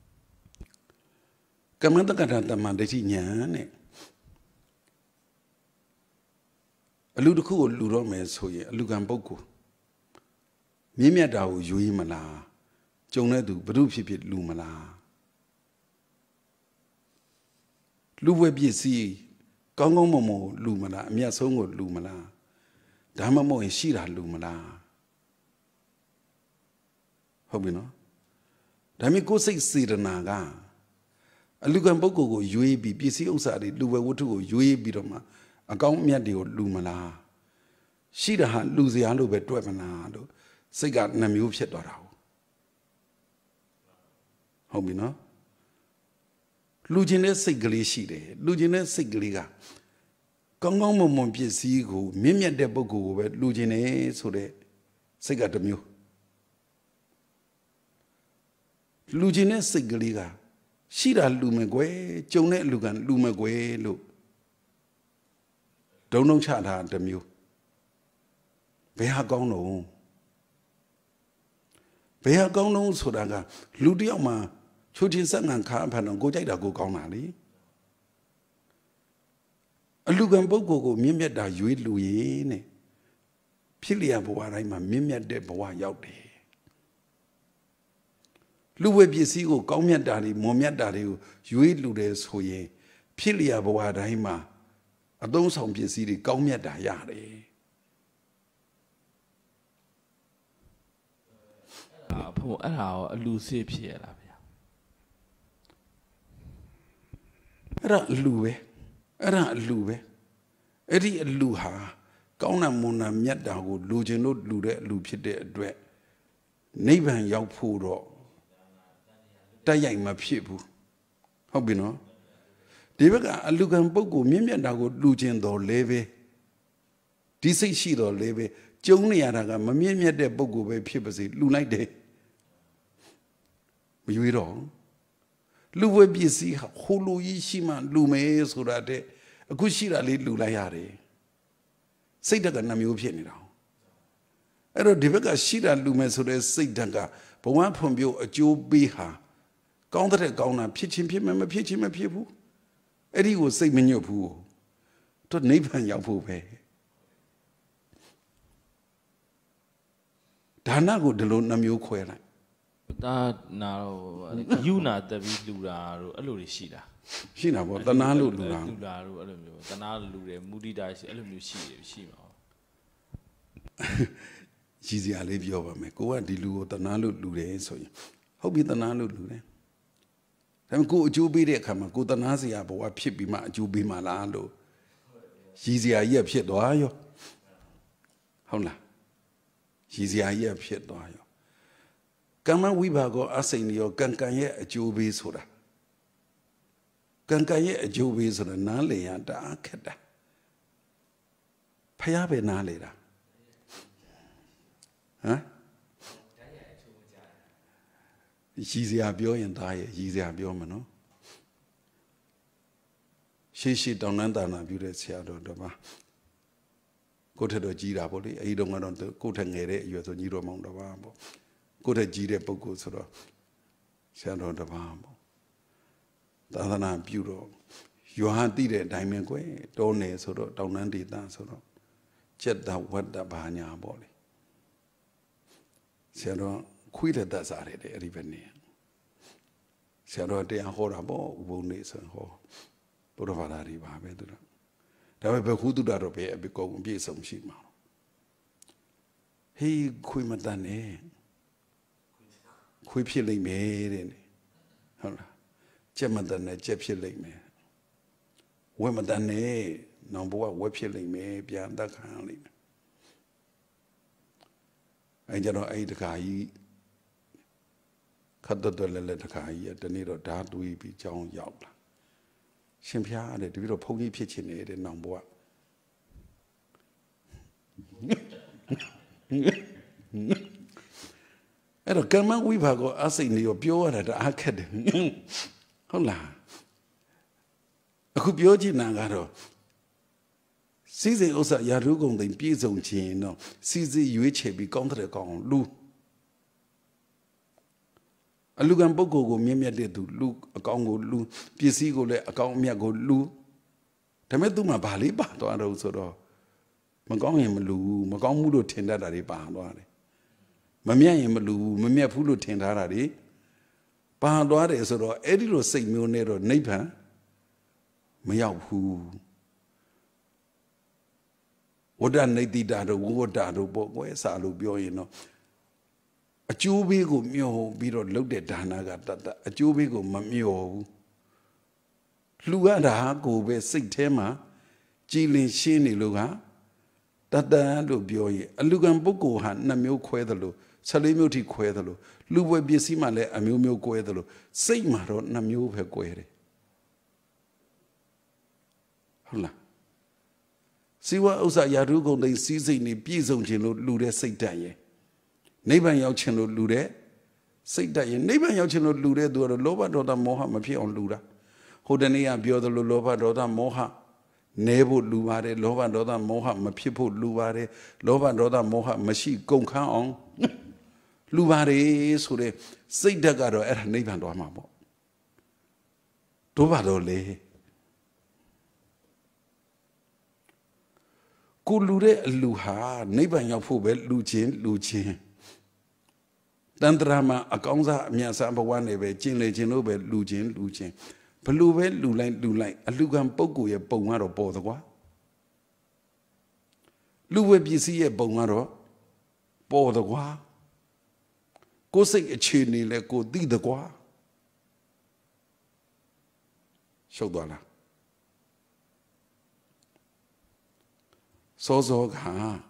ကမ္မတက္ကတာတမန်ဒိဋ္ဌိဉာဏ်နဲ့အလူတစ်ခုကိုလူတော့မယ်ဆိုရင်အလူကံပုဂ္ဂိုလ်မြင့်မြတ်တာကိုယူရမလားကြုံတဲ့သူဘု து ဖြစ်လူမလားလူဝဲပစ္စည်းကောင်းမွန်လူမလားအမြတ်ဆုံးကိုလူမလားဒါမှမဟုတ်ရင်ရှိတာလူမလားဟုတ်ပြီနော်ဒါမြင်ကိုယ်စိတ်စေတနာကအလူကံပုဂ္ဂိုလ်ကိုယူပြီးပစ္စည်းဥစ္စာတွေလူဝဲဝတ္ထုကိုယူပြီးတော့မှအကောင်းအမြတ်တွေကိုလူမလားရှိတာဟာလူစရာလို့ပဲတွက်မလားလို့စိတ်ကနှမျိုးဖြစ်သွားတာဟုတ်ပြီနော်လူချင်းတဲ့စိတ်ကလေးရှိတယ်လူချင်းတဲ့စိတ်ကလေးကကောင်းမွန်ပစ္စည်းကိုမြင့်မြတ်တဲ့ပုဂ္ဂိုလ်ကိုပဲလူချင်းတယ်ဆိုတဲ့စိတ်ကတစ်မျိုးလူချင်းတဲ့စိတ်ကလေးကရှိတာလူမယ်ကွယ်ကြုံတဲ့လူကလူမယ်ကွယ်လို့ဒုံချတာတစ်မျိုးဘယ်ဟာကောင်းတော့ဘယ်ဟာကောင်းတော့ဆိုတာကလူတယောက်မှာချိုးချင်းဆက်ငံခါအဖန်တော့ကိုကြိုက်တာကိုကောင်းတာလေအလူကံပုဂ္ဂိုလ်ကိုမြင့်မြတ်တာရွေးလူရင်နဲ့ဖြစ်လျက်ဘဝတိုင်းမှာမြင့်မြတ်တဲ့ဘဝရောက်တယ်လူဝဲပစ္စည်းကိုကောင်းမြတ်တာတွေမွန်မြတ်တာတွေကိုရွေးလူတယ်ဆိုရင်ဖြစ်လျက်ဘဝတိုင်းမှာအသုံးဆောင်ပစ္စည်းတွေကောင်းမြတ်တာရတယ်ဖို့အဲ့ဒါရောအလူစစ်ဖြစ်ရလားဗျာအဲ့ဒါအလူပဲအဲ့ဒီအလူဟာကောင်းတာမွန်တာမြတ်တာကိုလူချင်းတို့လူတဲ့အလူဖြစ်တဲ့အတွက်နိဗ္ဗာန်ရောက်ဖို့တော့တိုက်ရိုက်မဖြစ်ဘူးဟုတ်ပြီနော်ဒီဘက်ကအလူကံပုဂ္ဂိုလ်မြင့်မြတ်တာကိုလူချင်းတော်လဲပဲဒီစိတ်ရှိတော်လဲပဲကျုံနေရတာကမမြင့်မြတ်တဲ့ပုဂ္ဂိုလ်ပဲဖြစ်ပါစေလူလိုက်တယ်မရွေးတော့လူဝဲပစ္စည်းဟိုလူကြီးရှိမှလူမယ်ဆိုတာတဲ့အခုရှိတာလေးလူလိုက်ရတယ်စိတ်ဓာတ်ကနှမျိုးဖြစ်နေတာအဲ့တော့ဒီဘက်ကရှိတာလူမယ်ဆိုတဲ့စိတ်ဓာတ်ကဘဝဖွံ့ဖြိုးအကျိုးပေးဟာကောင်းတဲ့ကောင်းတာဖြစ်ချင်းဖြစ်မယ်မဖြစ်ချင်းမဖြစ်ဘူးအဲ့ဒီကိုစိတ်မညွတ်ဘူးတော့နိဗ္ဗာန်ရောက်ဖို့ပဲဒါနကိုဒီလိုနှမျိုးခွဲလိုက်ဒါနာတော့ယူနာတက်ပြီးလူတာတို့အဲ့လိုတွေရှိတာပေါ့တနာလို့လူတာတို့အဲ့လိုမျိုးတနာလူတယ်မုဒိတာရှိအဲ့လိုမျိုးရှိမှာရည်စရာလေးပြောပါမယ်ကိုကဒီလူကိုတနာလို့လူတယ်ဆိုရင်ဟုတ်ပြီတနာလို့လူတယ်ဒါပေမဲ့ကိုအကျိုးပေးတဲ့အခါမှာကိုတနာစရာဘဝဖြစ်ပြီးမှအကျိုးပေးမှလားလို့ရည်စရာကြီးဖြစ်သွားရောဟုတ်လားရည်စရာကြီးဖြစ်သွားရောကမ္မဝိပါကောအစိမ့်ရောကံကံရဲ့အကျိုးပေးဆိုတာကံကံရဲ့အကျိုးပေးဆိုတာနားလည်ရတာခက်တာဖျားပဲနားလေတာဟမ်ရည်စရာပြောရင်သားရဲ့ရည်စရာပြောမနော်ရှေ့တောင်းတန်းတာနာပြုတဲ့ဆရာတော်တပါးကိုထက်တော့ကြီးတာပေါ့လေအဲဒီတော့ကတော့ကိုထက်ငယ်တဲ့အရွယ်ဆိုညီတော်မောင်တပါးပေါ့ကိုထက်ကြီးတဲ့ပုဂ္ဂိုလ်ဆိုတော့ဆရာတော်တပါးပေါ့သာသနာပြုတော့ Yohati de diamond que don't so down and did that so jet that what the banya body. Shadow quitted that side even near. Shadow de horrible wounded and ho. Puravari Babedra. That way, who do that obey because be some sheep. He quimatane. Quipilling made in Jemadan, Jepilling me. Womadane, number one, wepilling me beyond that kind. I don't know, I guy cut the letter guy at the needle that we be John Yop. Champia, the little pony pitching it in number one. At a gamma we have got us in your pure at the academy. Hola. A cubioji nagaro. Season also Yarugon the Pizon Chino, season you each be contra con Lu. A Lugan Bogo go Mimia de to look a Congo Lu, Piesigo le a Comia go Lu. Tametuma Bali Bato and also. Magong Lu, Magong Mudo tender at a barn. Mamia Yamalu, Mamia Pulu tenderari. Pahandoare is a edilo say millionaire neighbor. Mayahu. What done they did that, what that, where's Alubio, you know? A Jubigo mio, Biro looked at Danaga, a Jubigo mamio. Luada go where sick tema, Jilin Shini Luga. That do bioy, a Lugan Boko had Namio Quedalo, Salimuti Quedalo, Luwe Bisimale, a Mumio Quedalo, say Maro Namio Pequere. Hola. See what was a Yarugo they season in Pizon Gino Lude Saitaye. Neighbor Yauchino Lude, Saitaye, neighbor Yauchino Lude, do a loba dota moha mapi on Luda. Hodania bio the loba dota moha. Nebo Luare, Lova Doda Moha, my people Luare, Lova Doda Moha, Mashi Gonka on Luare, so they say Dagaro at Nevan Domabo. Dovadole Kulure Luha, Neban Yapube, Luchin. Dandrama, Akonza, Miasamba one eve, Chinle Chinobe, Luchin. Peluve, Lulai, a Lugan Pogo, a Bongaro Bodagua. Luwe Bisi, a Bongaro Bodagua. Go say a chini, let go did the gua. Shodana. So, ha.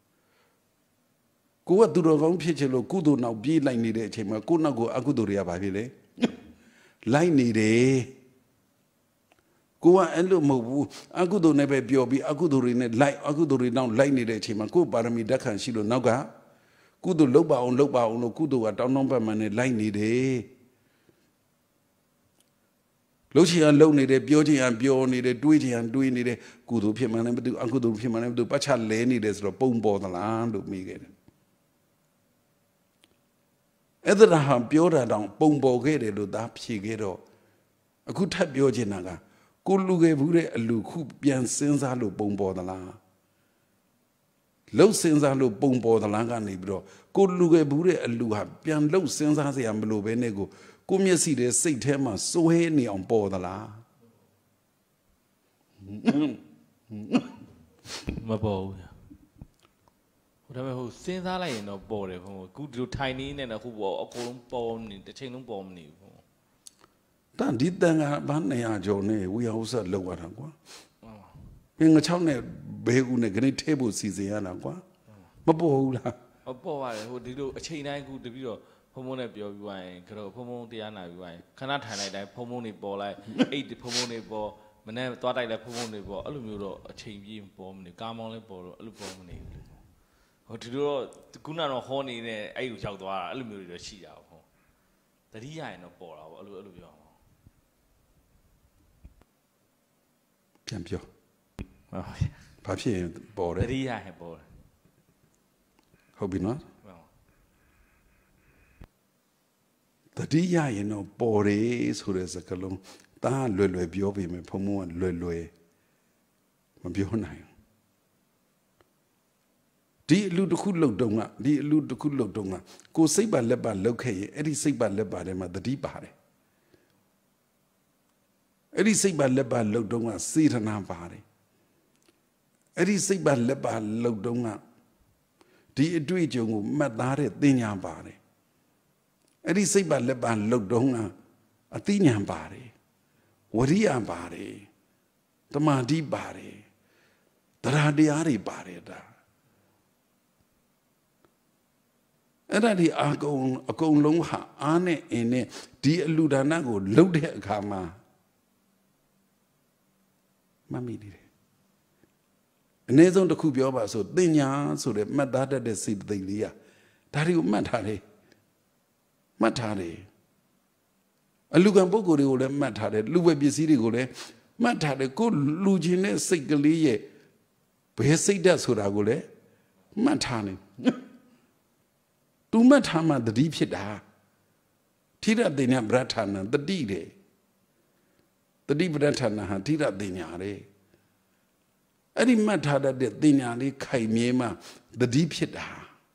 Go to the wrong picture, good now be like needed, Chima, good now go Aguduria Babile. Like needed. Go and look more. I could do never be I could do in it like I could do down like needed him. Go Barami Dakan Shilo Naga. Good to look on no kudo at down number man like needed. Lucy and low needed beauty and bio needed doing and doing it. Good to him and do Uncle do him and do Pacha Lenny there's a bone board the land of me. Either I have Biora down bone board get do that pigero. A good type Biojinaga. Good look a look who bien sends a look bone board the la. Low sends a look bone board the langa nibro. Good look a bure a look have bien low sends as a below benego. Come you see the say tema so henny on board the la. My boy. Whatever who sends a line of board, good to tiny and a who were a column bomb in the chain of bomb. That did then Banea Johnny, we also low at Agua. In a town, Begune great table sees the Anagua. Mabola. A boy who did a chain I good to be a pomone bio wine, Pomo Diana wine. Cannot highlight pomone ball like 8 the pomone ball, Manem thought I like pomone ball, Alumuro, a chain beam bomb, the Gamon ball, Alupomone. Or to do the Gunan or Horny in a Ayuchadwa, Alumuro, she out. The Dia in a ball, Aluvio. Champion. Papier board. The Dia had ball. Hope not. The Dia, you know, board is who is a column. ta lue bio vì mình phong mua lue mà bio này đi lưu được khu lộc đồng đi lưu được khu lộc đồng cô xây bà lấp bà lộc hay ấy xây bà lấp bà để mà đi bà đấy ấy xây bà lấp bà lộc đồng xây ra nam bà đấy ấy xây bà lấp bà lộc đồng đi đuôi chồng mà ta đấy tin nhà bà đấy ấy xây bà lấp bà lộc đồng tin nhà bà đấy Wariya bare, tamadi bare, taradiyari bare da. Ada di akong long ha ane ene di aludana go lode kama. Mami di. Nezon to kubyo ba so tinya so de madada de sit dilia. Dari matare. Matare. Alugan boko de ole matare luwe bisiri gole matare ko lujine sikali ye be sikda soda gole matane tu matama dadi phit da thira denya brathana dadi de dadi brathana ha thira denya de adi mathada de denya le khai mye ma dadi phit da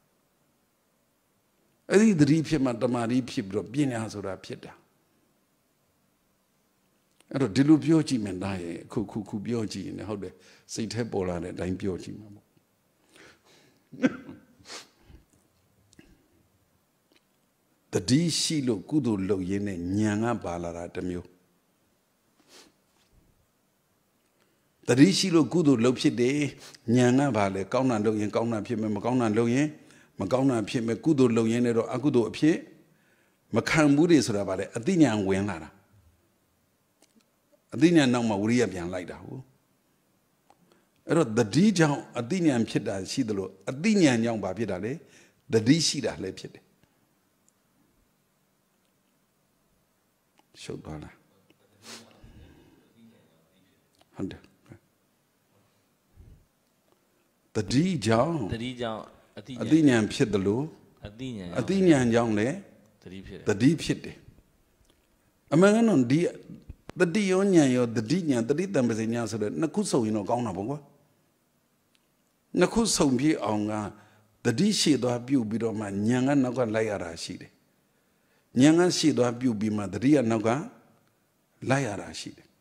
adi dadi phit ma tamari phit bro pnya soda phit daအဲ့တော့ဒီလိုပြောကြည့်မယ်သားရဲ့ခုပြောကြည့်ရင်ဟုတ်တယ်စိတ်ထဲပေါ်လာတဲ့အတိုင်းပြောကြည့်မှာပေါ့တတိရှိလို့ကုသိုလ်လုပ်ရင်းနဲ့ဉာဏ်ကပါလာတာတစ်မျိုးတတိရှိလို့ကုသိုလ်လုပ်ဖြစ်တယ်ဉာဏ်ကပါလေကောင်းတာလုပ်ရင်ကောင်းတာဖြစ်မယ်မကောင်းတာလုပ်ရင်မကောင်းတာဖြစ်မယ်ကုသိုလ်လုပ်ရင်းနဲ့တော့အကုသိုလ်အဖြစ်မခံဘူးတွေဆိုတာပါလေအသိဉာဏ်ဝင်လာတာအသိဉာဏ်နောက်မှာဝိရိယပြန်လိုက်တာဟုတ်အဲ့တော့တတိကြောင့်အသိဉာဏ်ဖြစ်တာရှိသလိုအသိဉာဏ်ကြောင့်ဘာဖြစ်တာလဲတတိရှိတာလည်းဖြစ်တယ်ရှုပ်သွားလားဟုတ်တယ်တတိကြောင့်အသိဉာဏ်အသိဉာဏ်ဖြစ်သလိုအသိဉာဏ်ကြောင့်လည်းတတိဖြစ်တယ်အမှန်ကတော့ဒီတတိယောဉာဏ်ရောတတိဉာဏ်တတိတံပစေဉာဏ်ဆိုတော့နှစ်ခုစုံရင်တော့ကောင်းတာပေါ့ကွာနှစ်ခုစုံပြည့်အောင်ကတတိရှိသွားပြုတ်ပြီးတော့မှဉာဏ်ကနောက်ကလိုက်ရတာရှိတယ်ဉာဏ်ကရှိသွားပြုတ်ပြီးမှတတိကနောက်ကလိုက်ရတာရှိတယ်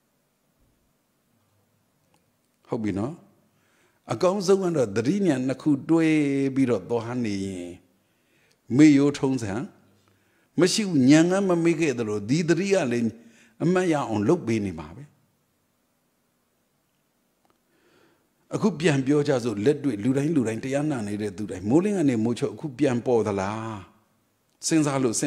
ဟုတ်ပြီနော်အကောင်းဆုံးကတော့တတိဉာဏ်နှစ်ခုတွဲပြီးတော့သွားနေရင်မေယိုထုံးစံမရှိဘူးဉာဏ်ကမမေ့ခဲ့တယ်လို့ဒီတတိကလည်းအမှတ်ရအောင်လုပ်ပေးနေမှာပဲအခုပြန်ပြောကြဆိုလက်တွေ့လူတိုင်းတရားနာနေတဲ့သူတိုင်းမိုးလင်းကနေမိုးချုပ်အခုပြန်ပေါ်သလားစဉ်းစားလို့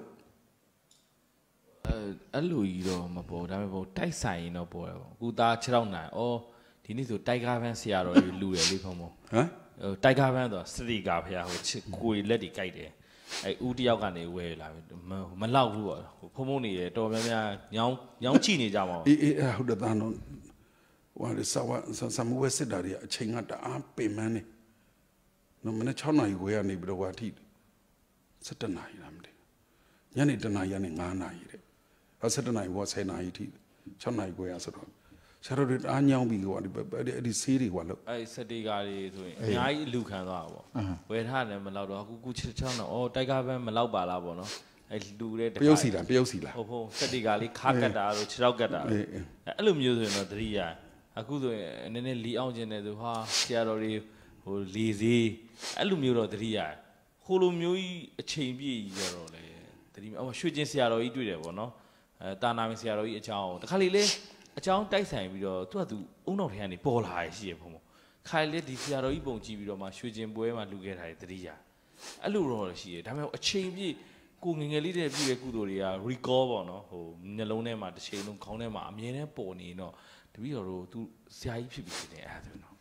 အဲ့လိုကြီးတော့မပေါ်ဒါပေမဲ့တိုက်ဆိုင်ရင်တော့ပေါ်တယ်ပေါ့အခုသား6ရောက်နိုင်ဩဒီနေ့ဆိုတိုက်ကားဗန်းဆရာတော်ကြီးလူတယ်လေဖုံဖုံဟမ်တိုက်ကားဗန်းဆိုစတိကာဖျားဟိုကိုယ်လက်တွေကြိုက်တယ်အဲ့ဦးတယောက်ကနေဝဲလာပြီမလောက်ဘူးပေါ့ဖုံဖုံနေရတော်များများညောင်းချိနေကြမှာအေးဟုတ်တယ်သားတော့ဟိုလေဆမ်မဝဲစစ်တာတွေအချိန်ကတအားပင်မန်းနေနော်မနေ့6နာရီခွဲကနေပြီးတော့ဟိုအထိ7နာရီလားမသိညနေ1နာရီကနေ9နာရီတဲ့7နာရီဘော10နာရီထိ6နာရီခွဲရဆိုတော့ဆရာတို့အားညောင်းပြီးဟိုအဲ့ဒီဆေးတွေဟိုလို့အဲ့စတိကာတွေဆိုရင်အများကြီးလူခံသွားတာပေါ့ဝယ်ထားတယ်မလောက်တော့အခု6တော့တိုက်ကားပဲမလောက်ပါလားပေါ့နော်အဲ့လူတဲ့ပရုပ်စီလားဟုတ်စတိကာလေးခါကတ်တာတို့6ရောက်ကတ်တာအဲ့လိုမျိုးဆိုရင်တော့သတိရအခုဆိုရင်နည်းနည်းလီအောင်ခြင်းတယ်ဆိုဟာဆရာတော်တွေဟိုလီစီအဲ့လိုမျိုးတော့သတိရဟိုလိုမျိုးကြီးအချိန်ပြည့်ကြီးတော့လေသတိရွှေချင်းဆရာတော်ကြီးတွေ့တယ်ပေါ့နော်တာနာမင်းဆရာတော်ကြီးအကြောင်းတခါလေလေအကြောင်းတိုက်ဆိုင်ပြီးတော့သူကသူအုံနောက်ထဲကနေပေါ်လာရရှိရဖုံဖုံခိုင်လေဒီဆရာတော်ကြီးပုံကြည့်ပြီးတော့မှရွှေချင်းပွဲမှာလူခဲ့တာသတိရအဲ့လိုတော့ရှိရဒါပေမဲ့အချိန်ပြည့်ကိုငငယ်လေးတဲ့ပြည့်တဲ့ကုသိုလ်တွေက recall ပေါ့နော်ဟိုနှလုံးထဲမှာတစ်ချိန်လုံးခေါင်းထဲမှာအမြဲတမ်းပေါ်နေတော့တပည့်တော်တို့သူဆရာကြီးဖြစ်ပြီးဖြစ်တယ်အဲ့ဒါဆိုတော့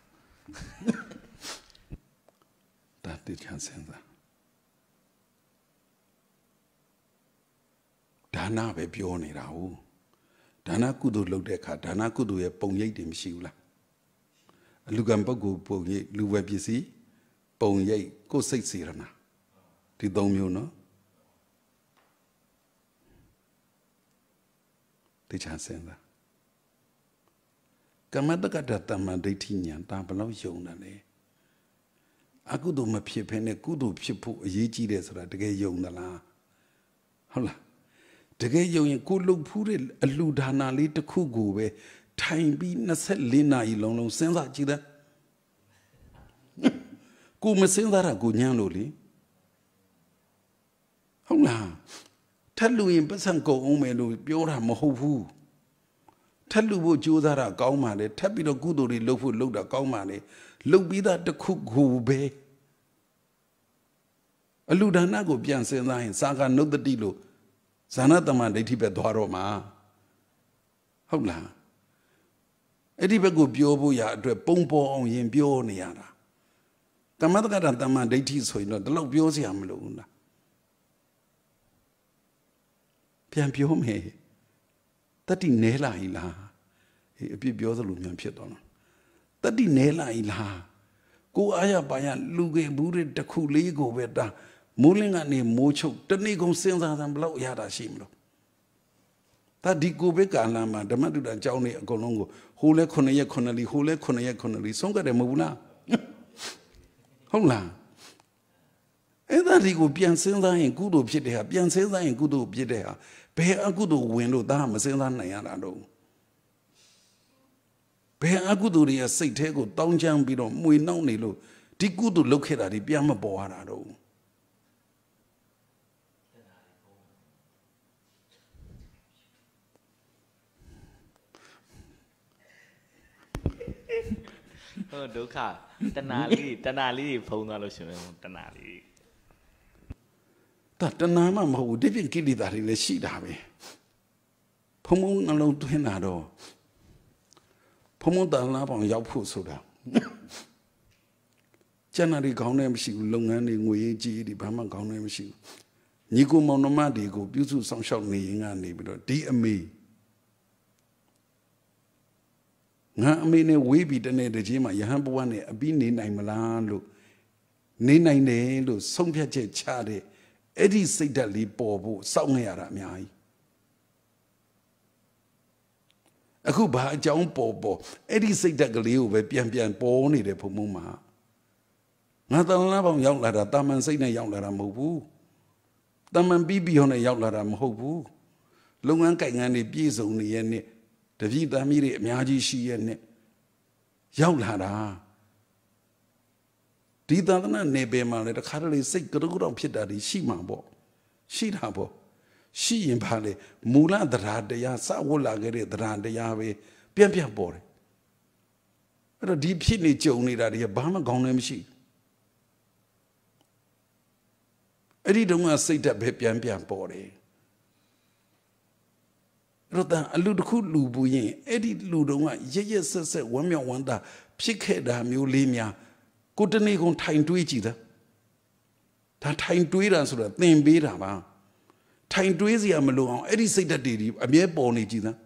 ဒါတိကျစင်စားဒါနပဲပြောနေတာဟုတ်ဒါနကုသိုလ်လုပ်တဲ့အခါဒါနကုသိုလ်ရဲ့ပုံရိပ်တွေမရှိဘူးလားအလူကံပုဂ္ဂိုလ်ပုံရိပ်လူဝယ်ပစ္စည်းပုံရိပ်ကိုယ်စိတ်စေရနာဒီ၃မျိုးနော်တတေချာစဉ်းစားကမ္မတက္ကတာတမ္မာဒိဋ္ဌိဉာဏ်ဒါဘယ်လောက်ယုံတယ်လဲအကုသိုလ်မဖြစ်ဖ ೇನೆ ကုသိုလ်ဖြစ်ဖို့အရေးကြီးတယ်ဆိုတာတကယ်ယုံသလားဟုတ်လားတကယ်ယုံရင်ကိုလှုပ်ဖူးတဲ့အလှူဒါနလေးတစ်ခုကိုပဲထိုင်ပြီး24နာရီလုံးစဉ်းစားကြည့်တယ်ကိုမစဉ်းစားတာကိုညံ့လို့လေဟုတ်လားထက်လူရင်ပတ်စံကုန်အောင်မယ်လို့ပြောတာမဟုတ်ဘူးထက်လူဖို့ကြိုးစားတာကောင်းပါလေထပ်ပြီးတော့ကုသိုလ်တွေလုပ်ဖို့လုပ်တာကောင်းပါလေလုပ်ပြီးသားတစ်ခုကိုပဲအလူဒါနကိုပြန်စဉ်းစားရင်စာကနုတ္တိလို့ဇာနတမန်ဒိဋ္ဌိပဲသွားတော့မှာဟုတ်လားအဲ့ဒီဘက်ကိုပြောဖို့ရအတွက်ပုံပေါ်အောင်ရင်ပြောနေရတာကမ္မတက္ကတာတမန်ဒိဋ္ဌိဆိုရင်တော့ဒီလောက်ပြောစရာမလိုဘူးလားပြန်ပြောမယ်တတိနဲလာ ਈ လားအပြစ်ပြောသလိုမြန်ဖြစ်သွားတော့တတိနဲလာ ਈ လားကိုအားရပါရလူကေဘူးတဲ့တစ်ခုလေးကိုပဲတာမိုးလင်းကနေမိုးချုပ်တနေ့ကုန်စဉ်းစားတယ်ဘလောက်ရတာရှိမလို့ဒါဒီကိုပဲကာလမှာဓမ္မတုဒ္ဒအကြောင်းတွေအကုန်လုံးကိုဟိုလဲ9ရက်9လီဟိုလဲ9ရက်9လီဆုံးကြတယ်မဟုတ်ဘူးလားဟုတ်လားအဲ့ဒါဒီကိုပြန်စဉ်းစားရင်ကုသိုလ်ဖြစ်တဲ့ဟာပြန်စဉ်းစားရင်ကုသိုလ်ဖြစ်တဲ့ဟာဘယ်အကုသိုလ်ဝင်လို့ဒါမစဉ်းစားနိုင်ရတာတော့ဘယ်အကုသိုလ်တွေစိတ်ထဲကိုတောင်းချမ်းပြီးတော့မှွေနှောက်နေလို့ဒီကုသိုလ်လုပ်ခဲ့တာဒီပြန်မပေါ်ရတာတော့ဒုက္ခတဏှာလေးဖုံးသွားလို့ရှင်တဏှာလေးတဏှာမှမဟုတ်ဘူးဒီပြင်ကိလေသာတွေလည်းရှိတာပဲဖုံနှလုံးသွင်းတာတော့ဖုံတန်လာပေါင်ရောက်ဖို့ဆိုတာကျန်တာတွေခေါင်းထဲမရှိဘူးလုပ်ငန်းတွေငွေရေးကြေးတွေဘာမှခေါင်းထဲမရှိဘူးညီကိုမောင်နှမတွေကိုပြုစုဆောင်ရှောက်နေရင်ကနေပြီးတော့ဒီအမေငါအမေနဲ့ဝေးပြီးတနေ့တည်းမှာယဟန်ဘဝနဲ့အပြီးနေနိုင်မလားလို့နေနိုင်တယ်လို့ဆုံးဖြတ်ချက်ချတဲ့အဲ့ဒီစိတ်ဓာတ်လေးပေါ်ဖို့စောင့်နေရတာအများကြီးအခုဘာအကြောင်းပေါ်အဲ့ဒီစိတ်ဓာတ်ကလေးကိုပဲပြန်ပေါ်နေတယ်ဘုံဘုံမှာငါတန်လာပေါင်းရောက်လာတာတာမန်စိတ်နဲ့ရောက်လာတာမဟုတ်ဘူးတာမန်ပြီးဟောနဲ့ရောက်လာတာမဟုတ်ဘူးလုပ်ငန်းကိုင်ငန်းတွေပြည့်စုံနေရဲ့နဲ့တပည့်သားမီးတွေအများကြီးရှိရဲ့နဲ့ရောက်လာတာဒီသာသနာနယ်ပယ်မှာလည်းတခါတလေစိတ်ကရုကတော့ဖြစ်တာတွေရှိမှာပေါ့ရှိတာပေါ့ရှိရင်ပါလေမူလတရားတရားစဝတ်လာခဲ့တဲ့တရားတရားပဲပြန်ပေါ်တယ်အဲ့တော့ဒီဖြစ်နေကြုံနေတာတွေကဘာမှကောင်းလည်းမရှိအဲ့ဒီတုန်းကစိတ်ဓာတ်ပဲပြန်ပေါ်တယ်အဲ့တော့အလူတစ်ခုလူပူရင်အဲ့ဒီလူတုန်းကရက်ဆက်ဝမ်းမြောက်ဝမ်းသာဖြစ်ခဲ့တာမျိုးလေးများကိုတနေ့ကုန်ထိုင်တွေးကြည့်တာဒါထိုင်တွေးတာဆိုတာသင်ပေးတာပါထိုင်တွေးစရာမလိုအောင်အဲ့ဒီစိတ်ဓာတ်တွေအမြဲပေါ်နေကြည့်တာ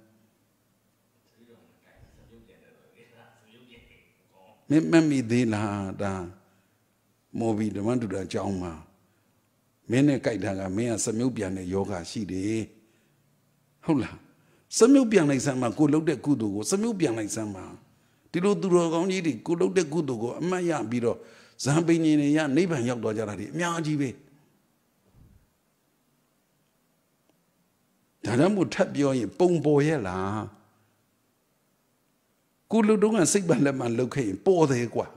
မမိသေးလားဒါမော်ဘီဓမ္မတူတာကြောင်းမှာမင်းနဲ့ကြိုက်တာကမင်းကစမြုပ်ပြန်တဲ့ယောဂရှိတယ်ဟုတ်လားစမြုပ်ပြန်လိုက်စမ်းမှာကိုလှုပ်တဲ့ကုသိုလ်ကိုစမြုပ်ပြန်လိုက်စမ်းမှာဒီလိုသူတော်ကောင်းကြီးတွေကိုလှုပ်တဲ့ကုသိုလ်ကိုအမှတ်ရပြီးတော့ဇံပိန်နေရနိဗ္ဗာန်ရောက်သွားကြတာဒီအများကြီးပဲဒါကြောင့်မို့ထပ်ပြောရင်ပုံပေါ်ရဲ့လားကိုလူတုံးကစိတ်ပန်လက်မှလှုပ်ခဲ့ရင်ပေါ်တယ်ကွာ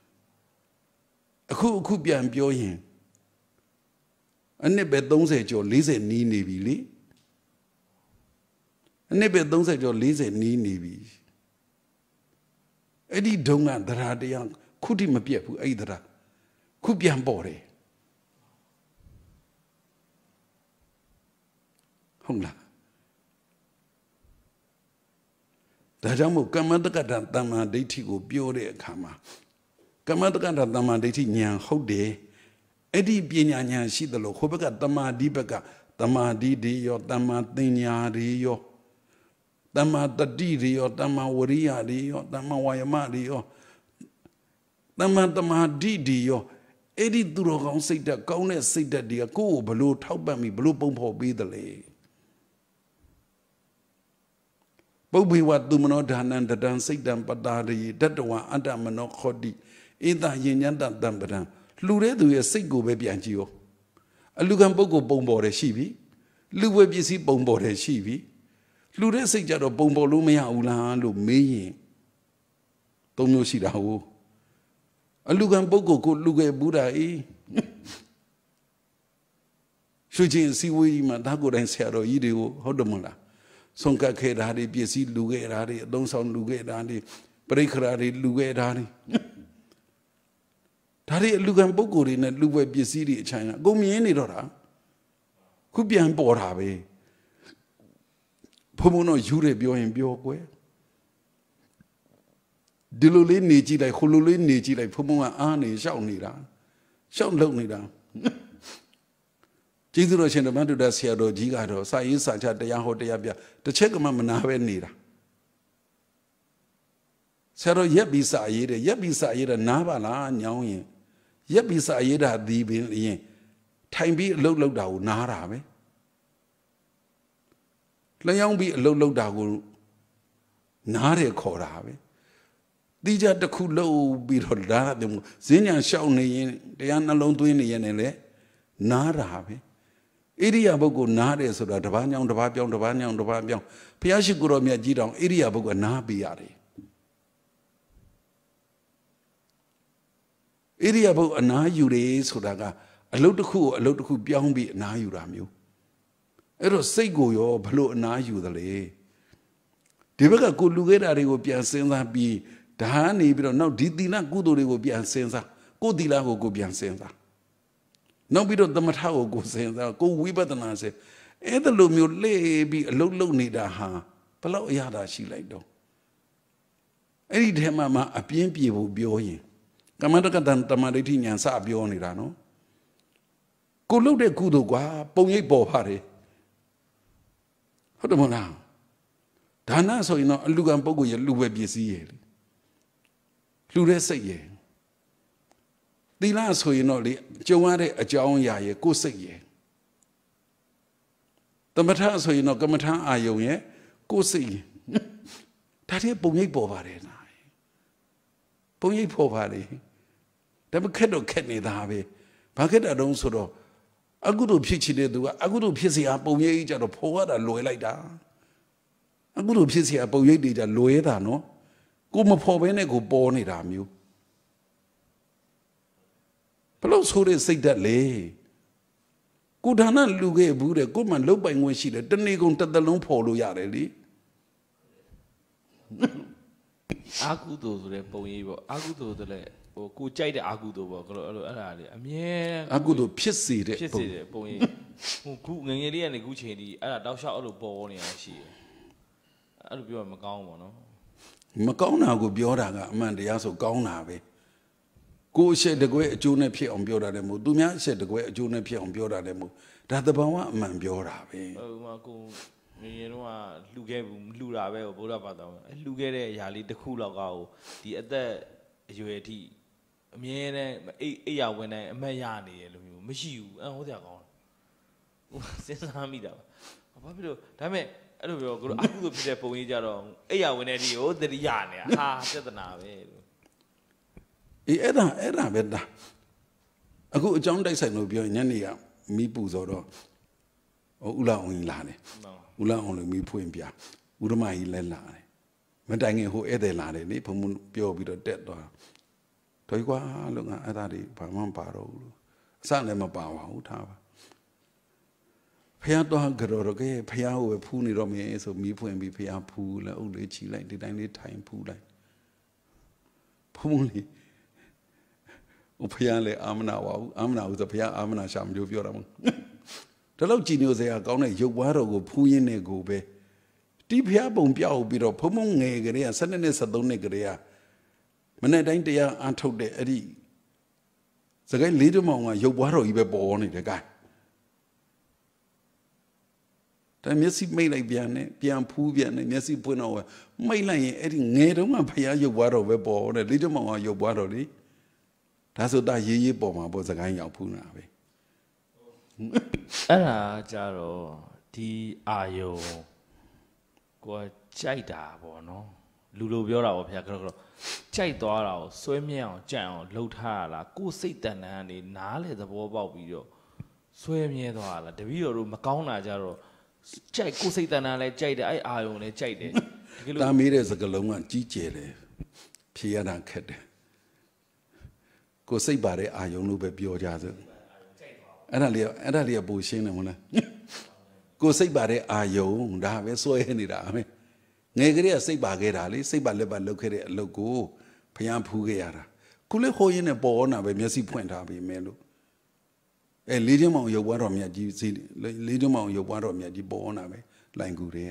အခုပြန်ပြောရင်အနည်းပဲ30ကျော်40နီးနေပြီလေအနည်းပဲ30ကျော်40နီးနေပြီအဲ့ဒီဒုံကသရတရားခုထိမပြတ်ဘူးအဲ့ဒီသရခုပြန်ပေါ်တယ်ဟုတ်လားဒါကြောင့်မို့ကမ္မတက္ကတာတမ္မာဒိဋ္ဌိကိုပြောတဲ့အခါမှာကမ္မတက္ကတာတမ္မာဒိဋ္ဌိဉာဏ်ဟုတ်တယ်အဲ့ဒီပညာဉာဏ်ရှိတယ်လို့ခိုးဘက်ကတမာဒီဘက်ကတမာဒီတွေရောတမာသင်ညာတွေရောတမာတတိတွေရောတမာဝရိယတွေရောတမာဝါယမတွေရောတမာဒီတွေရောအဲ့ဒီသူတော်ကောင်းစိတ်ဓာတ်ကောင်းတဲ့စိတ်ဓာတ်တွေကကိုယ့်ကိုဘလို့ထောက်ပံ့ပြီးဘလို့ပုံဖော်ပေးတယ်လေပုပ္ပိဝသူမနောဒါနံတတံစိတ်တံပတာရိတတဝံအတ္တမနောခောတိဧတယဉ္ဉတတံပဒံလှူတဲ့သူရဲ့စိတ်ကိုပဲပြန်ကြည့်ရောအလူကံပုဂ္ဂိုလ်ပုံပေါ်တယ်ရှိပြီလူဝဲပစ္စည်းပုံပေါ်တယ်ရှိပြီလှူတဲ့စိတ်ကြတော့ပုံပေါ်လို့မရဘူးလားလို့မေးရင်သုံးမျိုးရှိတာဟုတ်အလူကံပုဂ္ဂိုလ်ကိုလူခဲ့ဘူးတာအေးရှုချင်းစီဝေးမှာဒါကိုယ်တိုင်ဆရာတော်ကြီးတွေကိုဟုတ်တယ်မလားဆုံးကတ်ခဲ့တာတွေပစ္စည်းလူခဲ့တာတွေအသုံးဆောင်လူခဲ့တာတွေပရိခရာတွေလူခဲ့တာတွေဒါတွေအလူကံပုဂ္ဂိုလ်တွေနဲ့လူဝဲပစ္စည်းတွေအချိုင်ကအကုန်မြင်နေတော့တာခုပြန်ပေါ်တာပဲဘုံဘုံတော့ယူတယ်ပြောရင်ပြောကွယ်ဒီလိုလေးနေကြည့်လိုက်ခိုလိုလေးနေကြည့်လိုက်ဘုံဘုံကအားနေရှောက်နေတာရှောက်လုံနေတာကျေးဇူးတော်ရှင်ဓမ္မတုဒ္ဒဆရာတော်ကြီးကတော့စာရေးစာချတရားဟောတရားပြတစ်ချက်ကမှမနာပဲနေတာဆရာတော်ရက်ပြီးစာရေးတယ်ရက်ပြီးစာရေးတာနားပါလားညောင်းရင်ရက်ပြီးစာရေးတာဒီပင်ရင်ထိုင်ပြီးအလုပ်လုပ်တာကိုနားတာပဲလျှောင်းပြီးအလုပ်လုပ်တာကိုနားတယ်ခေါ်တာပဲတိကျတစ်ခုလုပ်ပြီးတော့ဒါကဇင်းညာရှောက်နေရင်တရားနှလုံးသွင်းနေရင်လည်းနားတာပဲဣရိယာပုဂ္ဂိုလ်နားတယ်ဆိုတာတပားညောင်းတပားပြောင်းတပားညောင်းတပားပြောင်းဘုရားရှိခိုးတော်မြတ်ကြီးတောင်ဣရိယာပုဂ္ဂိုလ်နားပေးရတယ်ဣရိယာပုဂ္ဂိုလ်အနားယူတယ်ဆိုတာကအလုတ်တစ်ခုကိုအလုတ်တစ်ခုပြောင်းပြီးအနားယူတာမျိုးအဲ့တော့စိတ်ကိုရောဘလို့အနားယူသလဲဒီဘက်ကကိုလူခဲ့တာတွေကိုပြန်စဉ်းစားပြီးဒါနေပြီးတော့နောက်ဒီသီလကုသိုလ်တွေကိုပြန်စဉ်းစားကိုသီလကိုကိုပြန်စဉ်းစားနောက်ပြီးတော့သမထကိုကိုစဉ်းစားကိုဝိပဿနာစဉ်အဲ့ဒါလိုမျိုးလှည့်ပြီးအလုတ်လုံနေတာဟာဘလို့အရသာရှိလိုက်တော့အဲ့ဒီထဲမှာအပြင်းပြေဖို့ပြောရင်ကမ္မတက္ကတံတမဒိဋ္ဌိဉာဏ်စပြောနေတာနော်ကိုလှုပ်တဲ့ကုသိုလ်ကွာပုံရိပ်ပေါ်ပါတယ်ဟုတ်တယ်မလားဒါနဆိုရင်တော့အလူကံပုဂ္ဂိုလ်ရဲ့လူပဲပစ္စည်းရဲ့လူတဲ့စိတ်ရဲ့သီလဆိုရင်တော့လေကြုံရတဲ့အကြောင်းအရာရဲ့ကိုယ်စိတ်ရဲ့သမထဆိုရင်တော့ကမ္မထအာယုံရဲ့ကိုယ်စိတ်ရဲ့ဒါတည်းပုံရိပ်ပေါ်ပါတယ်နာပုံရိပ်ပေါ်ပါလေဒါပေမဲ့ခက်တော့ခက်နေတာပဲဘာခက်တာတုံးဆိုတော့အကုသိုလ်ဖြစ်ချင်တဲ့သူကအကုသိုလ်ဖြစ်เสียပုံရိပ်ကြတော့ဖော်ရတာလွယ်လိုက်တာအကုသိုလ်ဖြစ်เสียပုံရိပ်တွေကြလွယ်တာနော်ကိုမဖော်ဘဲနဲ့ကိုပေါ်နေတာမျိုးဘလို့ဆိုတဲ့စိတ်ဓာတ်လေကိုဒါနလူခဲ့ဘူးတဲ့ကိုမှလုတ်ပိုင်ခွင့်ရှိတယ်တနေ့ကုန်တစ်သလုံးဖော်လို့ရတယ်လေအာကုသိုလ်ဆိုတဲ့ပုံရိပ်ပေါ့အာကုသိုလ်ဆိုတဲ့ဟိုကိုကြိုက်တဲ့အာကုသိုလ်ပေါ့အဲ့ဒါလေအမြဲအာကုသိုလ်ဖြစ်စေတဲ့ပုံရိပ်ဟိုခုငငယ်လေးကနေခုချိန်ဒီအဲ့ဒါတောက်လျှောက်အဲ့လိုပေါ်နေတာရှိတယ်အဲ့လိုပြောရင်မကောင်းဘူးပေါ့နော်မကောင်းတာကိုပြောတာကအမှန်တရားဆိုကောင်းတာပဲကိုအရှက်တကွဲအကျိုးနဲ့ဖြစ်အောင်ပြောတာလည်းမဟုတ်သူများအရှက်တကွဲအကျိုးနဲ့ဖြစ်အောင်ပြောတာလည်းမဟုတ်ဒါသဘာဝအမှန်ပြောတာပဲဟိုမှာကိုငယ်ငယ်တော့လှူခဲ့ဘူးလှူတာပဲဘုရားဘာသာလှူခဲ့တဲ့အရာလေးတစ်ခုလောက်ကဟိုဒီအသက်အရွယ်အထိအမြဲတမ်းအိယာဝင်တိုင်းအမတ်ရနေရလို့မျိုးမရှိဘူးဟောစရာကောင်းဟိုစဉ်းစားမိတာဘာဖြစ်လို့ဒါပေမဲ့အဲ့လိုပြောကိုအကုသို့ဖြစ်တဲ့ပုံကြီးကြတော့အိယာဝင်တဲ့ဒီကိုတတိယနေတာဟာပြဿနာပဲအေးအဲ့ဒါပဲတာအခုအကြောင်းတိုက်ဆိုင်လို့ပြောညနေကမီးပူစောတော့ဥလာအောင်လာတယ်ဥလာအောင်လို့မီးဖွင့်ပြဥရမကြီးလည်းလာတယ်မတိုင်ခင်ဟိုဧည့်သည်လာတယ်လေဘုံပြောပြီးတော့တက်သွားတော်ကွာလို့ငါအဲ့ဒါတွေဘာမှမပါတော့ဘူးအစလည်းမပါပါဘူးထားပါဖះတော့ကြော်တော့ကဲဖះကိုပဲဖူးနေတော့မယ်ဆိုမီးဖွင့်ပြီးဖះဖူးလဲအုပ်လေးချီလိုက်ဒီတိုင်းလေးထိုင်ဖူးလိုက်ဖုံးလေးဖះလည်းအာမနာပါဘူးအာမနာဘူးဆိုဖះအာမနာရှာမလို့ပြောတာမဟုတ်ဒါလို့ကြည်ညိုစရာကောင်းတဲ့ရုပ်ဝါတော်ကိုဖူးရင်းနဲ့ကိုပဲတိဖះပုံပြောက်ပြီးတော့ဖုံဖုံငယ်ကလေးက12နှစ်13နှစ်ကလေးကမနေ့တိုင်းတရားအားထုတ်တဲ့အဲ့ဒီစကိုင်းလေးတမောင်ကရုပ်ဝါတော်ကြီးပဲပေါ်နေတယ်ကဲဒါမျက်စိမိတ်လိုက်ပြန်နဲ့ပြန်ဖူးပြန်နဲ့မျက်စိပွင့်တော့မိတ်လိုက်ရင်အဲ့ဒီငယ်တုန်းကဖះရုပ်ဝါတော်ပဲပေါ်တယ်လေးတမောင်ကရုပ်ဝါတော်လေဒါဆိုတာရေးရေးပေါ်မှာပေါ့စကိုင်းရောက်ဖူးနေတာပဲအဲ့ဒါကြတော့ဒီအာယုံကိုကြိုက်တာပေါ့နော်လူလိုပြောတာပေါ့ဗျာကတော့ကြိုက်သွားတာကိုဆွဲမြဲအောင်ကြံ့အောင်လှုပ်ထားရလားကိုယ်စိတ်တန်တန်းကနေနားလေသဘောပေါက်ပြီးတော့ဆွဲမြဲသွားလားတပည့်တော်တို့မကောင်းတာကြတော့ကြိုက်ကိုယ်စိတ်တန်တန်းလဲကြိုက်တယ်အဲ့အာယုံလဲကြိုက်တယ်တာမေးတဲ့စကားလုံးကကြီးကျယ်တယ်ဖြေရတာခက်တယ်ကိုယ်စိတ်ပါတဲ့အာယုံလို့ပဲပြောကြစို့အဲ့ဒါလေးကပူရှင်းတယ်မဟုတ်လားကိုယ်စိတ်ပါတဲ့အာယုံဒါပဲစွဲနေတာပဲငယ်ကလေးကစိတ်ပါခဲ့တာလေစိတ်ပါလက်ပါလှုပ်ခဲ့တဲ့အလုပ်ကိုဖျားဖူးခဲ့ရတာခုလေးခိုးရင်းနဲ့ပေါ်နာပဲမျက်စိဖွင့်ထားပြီမဲလို့လေးချင်းမောင်ရုပ်ပွားတော်မြတ်ကြီးလေးချင်းမောင်ရုပ်ပွားတော်မြတ်ကြီးပေါ်နာပဲလိုင်ကူတွေက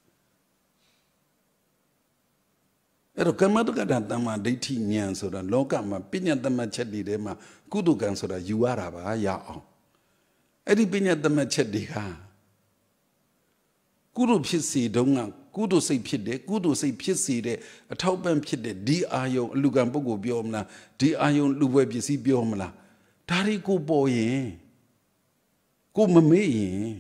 အဲ့တော့ကမ္မတက္ကတာတမ္မာဒိဋ္ဌိဉာဏ်ဆိုတာလောကမှာပညာတမတ်ချက်တွေထဲမှာကုသကံဆိုတာယူရတာပါရအောင်အဲ့ဒီပညာတမတ်ချက်တွေကကုသိုလ်ဖြစ်စီတုန်းကကုသိုလ်စိတ်ဖြစ်တယ်ကုသိုလ်စိတ်ဖြစ်စီတဲ့အထောက်ပံ့ဖြစ်တဲ့ဒီအာယုံအလူကံပုဂ္ဂိုလ်ပြောမလားဒီအာယုံလူပွဲပစ္စည်းပြောမလားဒါတွေကိုပေါ်ရင်ကိုမမေ့ရင်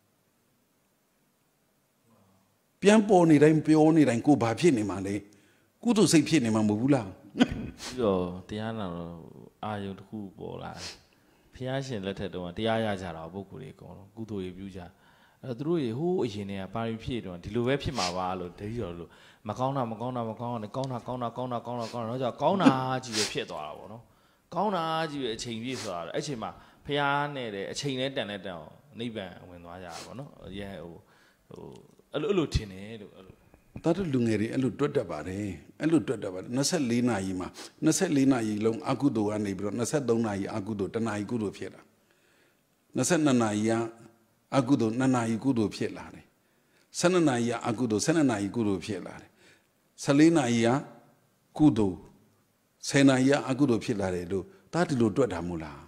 ပြန်ပေါ်နေတိုင်းပြောနေတိုင်းကိုဘာဖြစ်နေမှာလဲကုသိုလ်စိတ်ဖြစ်နေမှာမဟုတ်ဘူးလားပြီးတော့တရားနာတော့အာယုံတစ်ခုပေါ်လာတယ်ဘုရားရှင်လက်ထက်တုန်းကတရားရကြတာပုဂ္ဂိုလ်တွေအကုန်လုံးကုသိုလ်တွေပြုကြအဲ့သူတို့ရေဟိုးအရင်တွေကပါရီဖြစ်တော့ဒီလိုပဲဖြစ်မှာပါလို့တတိယလို့မကောင်းတာနဲ့ကောင်းတာတော့ကြောင့်ကောင်းတာကြီးပဲဖြစ်သွားတာပေါ့နော်ကောင်းတာကြီးပဲအချိန်ပြည့်ဆိုတာအဲ့ချိန်မှာဘုရားနဲ့တဲ့အချိန်နဲ့တန်အောင်နိဗ္ဗာန်ဝင်သွားကြတာပေါ့နော်ရဲဟိုအဲ့လိုထင်တယ်လို့အဲ့လိုတာတို့လူငယ်တွေအဲ့လိုတွတ်တတ်ပါတယ်အဲ့လိုတွတ်တတ်ပါတယ်24နာရီမှာ24နာရီလုံးအကုသိုလ်ကနေပြီးတော့23နာရီအကုသိုလ်1နာရီကုသိုလ်ဖြစ်တာ22နာရီကအကုသိုလ်2နာရီကုသိုလ်ဖြစ်လာတယ်12နာရီကအကုသိုလ်12နာရီကုသိုလ်ဖြစ်လာတယ်14နာရီကကုသိုလ်10နာရီကအကုသိုလ်ဖြစ်လာတယ်လို့တာဒီလိုတွတ်တာမို့လား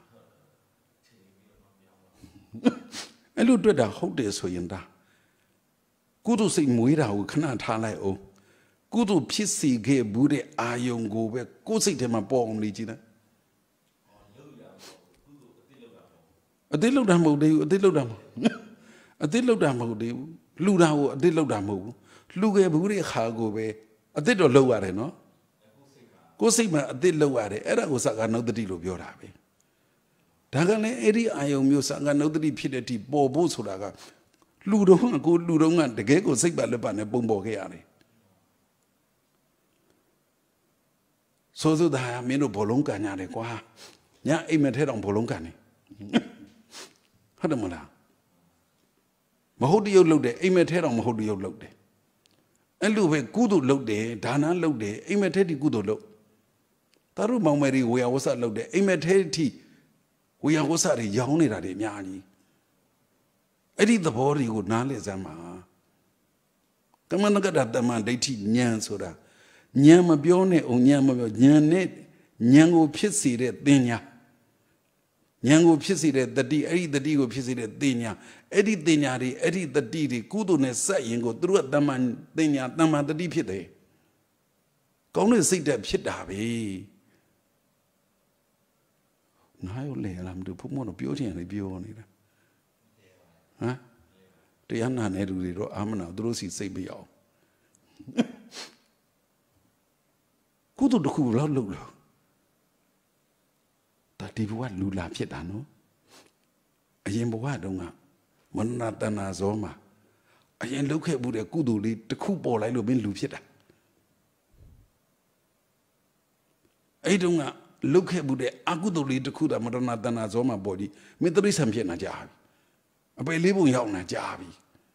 အဲ့လိုတွတ်တာဟုတ်တယ်ဆိုရင်ဒါကုသိုလ်စိတ်မွေးတာကိုခဏထားလိုက်အောင်ကုသိုလ်ဖြစ်စီခဲ့ဘူးတဲ့အာယုံကိုပဲကိုယ်စိတ်ထဲမှာပေါ်အောင်နေကြည့်တယ်အတိတ်လောက်တာမဟုတ်သေးဘူးအတိတ်လောက်တာမဟုတ်သေးဘူးလှူတာကိုအတိတ်လောက်တာမဟုတ်ဘူးလှူခဲ့ဘူးတဲ့ခါကိုပဲအတိတ်တော့လောက်ရတယ်နော်ကိုယ်စိတ်မှာအတိတ်လောက်ရတယ်အဲ့ဒါကိုစကားနှုတ်တိလို့ပြောတာပဲဒါကလည်းအဲ့ဒီအာယုံမျိုးစကားနှုတ်တိဖြစ်တဲ့အထိပေါ်ဖို့ဆိုတာကလူတုံးကတကယ်ကိုစိတ်ပါလက်ပါနဲ့ပုံပေါ်ခဲ့ရတယ်ဆိုဒါမင်းတို့ဘောလုံးကန်ရတယ်ကွာညအိမ်မထဲတော့ဘောလုံးကန်နေဟုတ်တယ်မလားမဟုတ်တရုပ်လုပ်တယ်အိမ်မထဲတော့မဟုတ်တရုပ်လုပ်တယ်အဲ့လိုပဲကုသိုလ်လုပ်တယ်ဒါနလုပ်တယ်အိမ်မထဲတိကုသိုလ်လုပ်တာတို့မောင်မယ်တွေဝေယဝဆလုပ်တယ်အိမ်မထဲတိဝေယဝဆတွေရောင်းနေတာတွေအများကြီးအဲ့ဒီသဘောတွေကိုနားလည်စမ်းပါကမ္မနကတတမန်ဒိဋ္ဌိဉာဏ်ဆိုတာဉာဏ်မပြောနဲ့အောင်ဉာဏ်မပြောဉာဏ်နဲ့ဉာဏ်ကိုဖြစ်စေတဲ့သင်ညာဉာဏ်ကိုဖြစ်စေတဲ့တတိအဲ့ဒီတတိကိုဖြစ်စေတဲ့သင်ညာအဲ့ဒီသင်ညာတွေအဲ့ဒီတတိတွေကုသိုလ်နဲ့ဆက်ရင်ကိုသူတို့ကတမန်သင်ညာတမန်တတိဖြစ်တယ်ကောင်းတဲ့စိတ်သက်ဖြစ်တာပဲနားရောလေလားမသိဘူးဘုမို့တော့ပြောချင်တယ်ပြောနေတာဟမ်တရားနာနေလူတွေတော့အာမနာသူတို့စီစိတ်မရောက်ကုသိုလ်တစ်ခုလောက်လုပ်လို့ဒါဒီဘဝလူလာဖြစ်တာနော်အရင်ဘဝတုန်းကမနတနာဇောမှာအရင်လုပ်ခဲ့မှုတဲ့ကုသိုလ်လေးတစ်ခုပေါ်လိုက်လို့မင်းလူဖြစ်တာအဲ့တုန်းကလုပ်ခဲ့မှုတဲ့အကုသိုလ်လေးတစ်ခုတာမနတနာဇောမှာပေါ်ကြီးမင်းတိရစ္ဆာန်ဖြစ်နေကြပြီအပေလေးပုံရောက်နေကြပြီ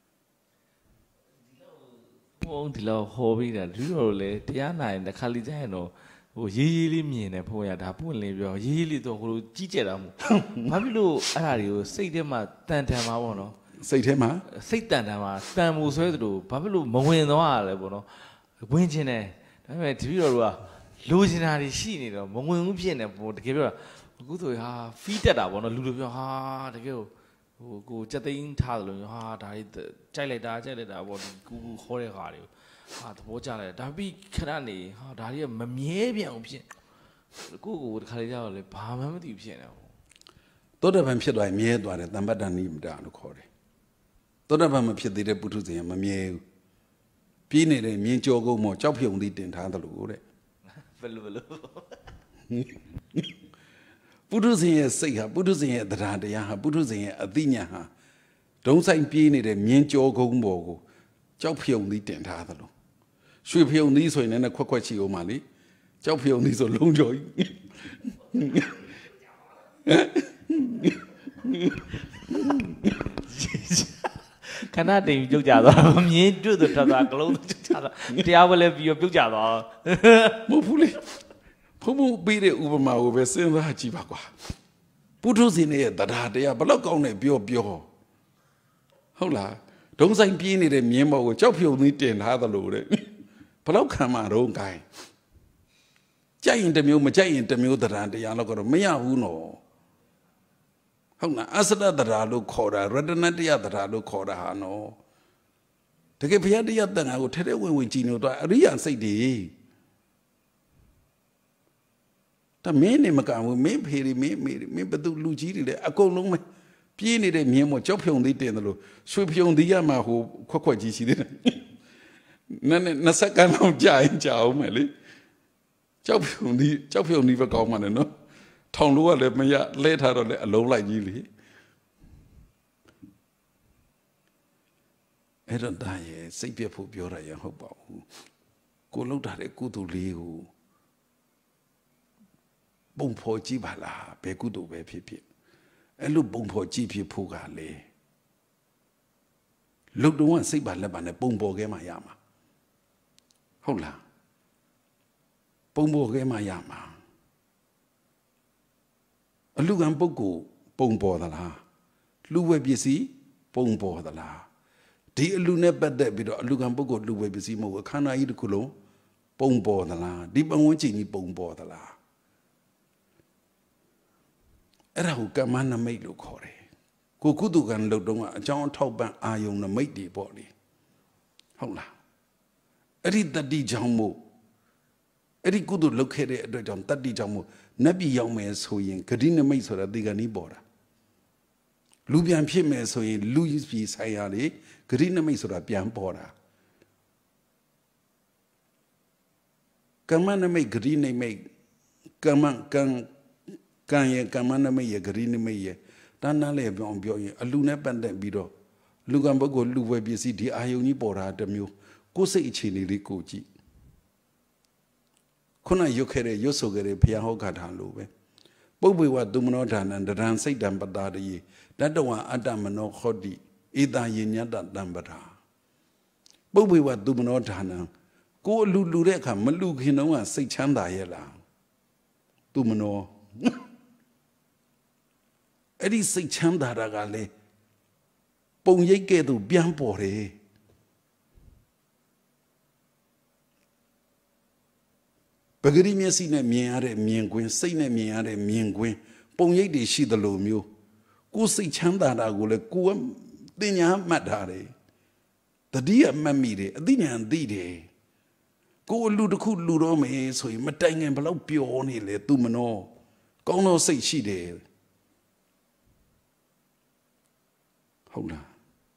ဘုံဒီလောက်ဟောပြီးတာဒီလိုလေတရားနာရင်တစ်ခါလေးကျရင်တော့ဟိုရေးလေးမြင်တယ်ဘုံရဒါပွင့်လင်းပြောရေးလေးတော့ဟိုလိုကြီးကျယ်တာမို့ဘာဖြစ်လို့အဲ့ဒါတွေကိုစိတ်ထဲမှာတန်တန်မှာပေါ့နော်စိတ်ထဲမှာစိတ်တန်တန်မှာတန်မှုဆွဲသလိုဘာဖြစ်လို့မဝင်သွားရလဲပေါ့နော်ဝင်ခြင်းတယ်ဒါပေမဲ့တပည့်တော်တို့ကလိုချင်တာတွေရှိနေတော့မဝင်ဘူးဖြစ်နေပေါ့တကယ်ပြောတာအခုဆိုဟာဖီးတက်တာပေါ့နော်လူလိုပြောဟာတကယ်ကိုစက်သိန်းထားတယ်လို့ဟာဒါတွေကြိုက်လိုက်တာပေါ့ဒီကူခေါ်တဲ့ခါတွေဟာသဘောကျလိုက်ဒါပြီးခဏနေဟာဒါတွေကမမြဲပြန်အောင်ဖြစ်ကိုတခါလေးကြောက်လေဘာမှမသိဖြစ်နေဘူးသောတပန်ဖြစ်သွားရင်မြဲသွားတယ်တမ္ပတ္တနိမတလို့ခေါ်တယ်သောတပန်မဖြစ်သေးတဲ့ပုထုဇဉ်ကမမြဲဘူးပြေးနေတဲ့မြင်းကြောကုန်းပေါ်ကြောက်ဖြုံသည်တင်ထားသလိုတဲ့ဘယ်လိုဘယ်လိုပုထုဇဉ်ရဲ့စိတ်ဟာပုထုဇဉ်ရဲ့တရားတရားဟာပုထုဇဉ်ရဲ့အသိဉာဏ်ဟာဒုံဆိုင်ပြေးနေတဲ့မြင်းကြောကုန်းပေါ်ကိုကြောက်ဖြုံသည်တင်ထားသလိုရွှေဖြုံသည်ဆိုရင်လည်းခွက်ခွက်ချီအောင်ပါလေကြောက်ဖြုံသည်ဆိုလုံးကြောကြီးခဏတည်းပြုတ်ကြသွားမြင်းတွေ့တော့ထွက်သွားကလုံးပြုတ်ကြသွားတရားဝဲလဲပြီးပြုတ်ကြသွားမဟုတ်ဘူးလေဘုံဘုံပေးတဲ့ဥပမာကိုပဲစဉ်းစားကြည့်ပါကွာပုထုဇဉ်ရဲ့တရားတရားဘလောက်ကောင်းနေပြောဟုတ်လားဒုံဆိုင်ပြေးနေတဲ့မြင်းပေါ်ကိုကြောက်ဖြုံသည်တင်ထားသလိုတဲ့ဘလောက်ခံမှာတော့ကိုင်းကြိုက်ရင်တစ်မျိုးမကြိုက်ရင်တစ်မျိုးတရားတရားတော့ကတော့မရဘူးနော်ဟုတ်လားအစရတရားလို့ခေါ်တာရတနတရားတရားလို့ခေါ်တာဟာနော်တကယ်ဘုရားတရားတန်ခါကိုထဲထဲဝင်ဝင်ကြည်လို့တော့အရိယာစိတ်တွေတမင်းနေမကဘူးမင်းဖေရီမင်းဘသူလူကြီးတွေလည်းအကုန်လုံးပဲပြေးနေတဲ့မြင်းမို့ကြောက်ဖြုံသေးတင်တယ်လို့ရွှေဖြုံသေးရမှာဟိုခွက်ကြီးရှိသေးတယ်နဲ့20ကန်းလောက်ကြာရင်ကြာအောင်မယ်လေကြောက်ဖြုံသေးပဲကောင်းမှလည်းနော်ထောင်လို့ကလည်းမရလဲထားတော့လည်းအလုံးလိုက်ကြီးလေအဲ့တော့ဒါရဲ့စိတ်ပြတ်ဖို့ပြောရရင်ဟုတ်ပါဘူးကိုလှုပ်ထားတဲ့ကုသိုလ်လေးကိုပုံဖော်ကြည့်ပါလားဘယ်ကုသိုလ်ပဲဖြစ်ဖြစ်အဲ့လိုပုံဖော်ကြည့်ဖြစ်ဖို့ကလေလုတ်တော့စိတ်ပါလက်ပါနဲ့ပုံပေါ်ခဲ့မှရမှာဟုတ်လားပုံပေါ်ခဲ့မှရမှာအလူကံပုဂ္ဂိုလ်ပုံပေါ်သလားလူဝဲပစ္စည်းပုံပေါ်သလားဒီအလူနဲ့ပတ်သက်ပြီးတော့အလူကံပုဂ္ဂိုလ်လူဝဲပစ္စည်းမဟုတ်အခန္ဓာကြီးတစ်ခုလုံးပုံပေါ်သလားဒီပတ်ဝန်းကျင်ကြီးပုံပေါ်သလားအဲ့ဒါကိုကမ္မနမိတ်လို့ခေါ်တယ်ကိုကုသကံလုပ်တော့အကြောင်းအထောက်ပံ့အာယုံနမိတ်တွေပေါ့လေဟုတ်လားအဲ့ဒီတတိကြောင့်မို့အဲ့ဒီကုသိုလ်လုပ်ခဲ့တဲ့အတွက်ကြောင့်တတ္တိကြောင့်မို့နတ်ပြည်ရောက်မယ်ဆိုရင်ဂတိနမိတ်ဆိုတာဒီကနေ့ပေါ်တာလူပြန်ဖြစ်မယ်ဆိုရင်လူပြည်ဆိုင်ရာလေဂတိနမိတ်ဆိုတာပြန်ပေါ်တာကမ္မနမိတ်ဂတိနမိတ်ကံရဲ့ကမ္မနမိတ်ရဲ့ဂတိနမိတ်ရဲ့တဏ္ဍာလည်းပြောရင်အလူနဲ့ပတ်သက်ပြီးတော့လူကံပုဂ္ဂိုလ်လူဝဲပစ္စည်းဒီအာယုန်ကြီးပေါ်တာတစ်မျိုးကိုယ်စိတ်အခြေအနေလေးကိုကြည့်ခုနရွတ်ခဲ့တဲ့ရွတ်ဆိုခဲ့တဲ့ဘုရားဟောဂါထာလိုပဲပုပ္ပေဝသုမနောဌာနံတရံစိတ်တံပတာရိတတဝအတ္တမနောခောတိဧတယညတတံပတာပုပ္ပေဝသုမနောဌာနံကိုအလူတဲ့အခါမလူခင်တော့စိတ်ချမ်းသာရဲ့လားသုမနောအဲ့ဒီစိတ်ချမ်းသာတာကလေပုံရိပ်ကဲ့သို့ပြန်ပေါ်တယ်ပဂရိမျက်စိနဲ့မြင်ရတဲ့မြင်ကွင်းစိတ်နဲ့မြင်ရတဲ့မြင်ကွင်းပုံရိပ်တွေရှိသလိုမျိုးကိုယ်စိတ်ချမ်းသာတာကိုလေကိုယ်ကတင်ညာမှတ်ထားတယ်တတိယမှတ်မိတယ်အသိဉာဏ်သိတယ်ကိုယ်လူတစ်ခုလူတော့မယ်ဆိုရင်မတိုင်ငင်ဘလောက်ပျော်နေလေသူမနောကောင်းသောစိတ်ရှိတယ်ဟုတ်လား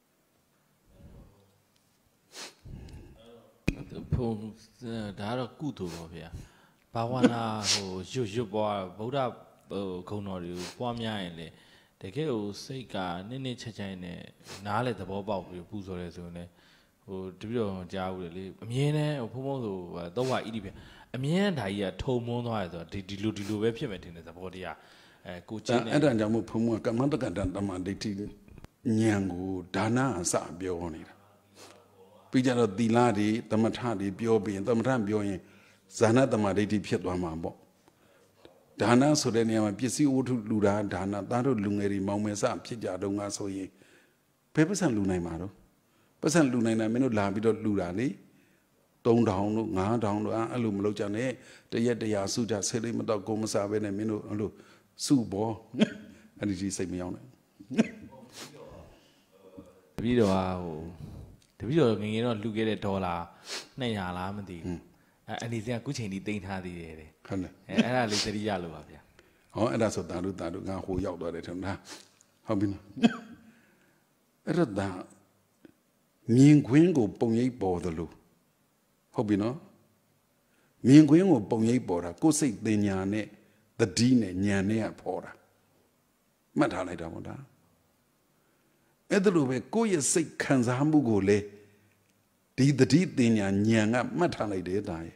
ဖုံဒါတော့ကုသိုလ်ပါဗျာဘာဝနာဟိုရွတ်ပွားဗုဒ္ဓဟိုဂုဏ်တော်တွေကိုပွားများရင်လေတကယ်ဟိုစိတ်ကနစ်နစ်ချက်ချိုင်းနဲ့နားလေသဘောပေါက်ပြီးပူဇော်တယ်ဆိုရင်လေဟိုတပည့်တော်ကြားဘူးလေအမြင်နဲ့ဟိုဖုံဆိုတော့ဝဣတိဗျအမြင်ဓာကြီးကထုံမွန်းသွားတယ်ဆိုတော့ဒီလိုပဲဖြစ်မယ်ထင်တယ်သဘောတရားကိုကျင်းနေအဲ့ဒါကြောင့်မို့ဖုံကကမ္မတက္ကတမဒိဋ္ဌိဉာဏ်ကိုဒါနအစပြောနေတာပြီးကြတော့သီလတွေသမထတွေပြောပြီးရင်သမထပြောရင်ဇာနတမဒိဋ္ဌိဖြစ်သွားမှာပေါ့ဒါနဆိုတဲ့နေရာမှာပစ္စည်းဝတ္ထုလူတာဒါနသားတို့လူငယ်တွေမောင်မယ်စဖြစ်ကြတော့ငါဆိုရင်ဘယ်ပတ်စံလူနိုင်မှာတော့ပတ်စံလူနိုင်တာမင်းတို့လာပြီးတော့လူတာလေ3000တို့5000တို့အဲ့လိုမလုပ်ကြနဲ့တရက်တရာစုကြဆဲလေးမတော့ကိုမစားပဲနဲ့မင်းတို့အဲ့လိုစုပေါ်အဲ့ဒီစိတ်မရောက်နဲ့တပည့်တော်ဟိုတပည့်တော်ငငယ်တော့လူခဲ့တဲ့ဒေါ်လာ200လားမသိဘူးအနေစင်ကခုချိန်ထိတင်ထားသေးတယ်တဲ့ဟုတ်တယ်အဲ့ဒါလေးသတိရလို့ပါဗျာဟောအဲ့ဒါဆိုတာတို့ငါဟိုရောက်သွားတယ်ထင်လားဟုတ်ပြီနော်အဲ့ဒါမြင်ခွင်းကိုပုံရိပ်ပေါ်သလို Hobino Minguingo Bonye Bora, go say the Nyane, the Dine Nyanea Pora. Matala Damoda. Edalube, go ye say Kanzambugole, the deed Dinya Nyanga, Matala de die.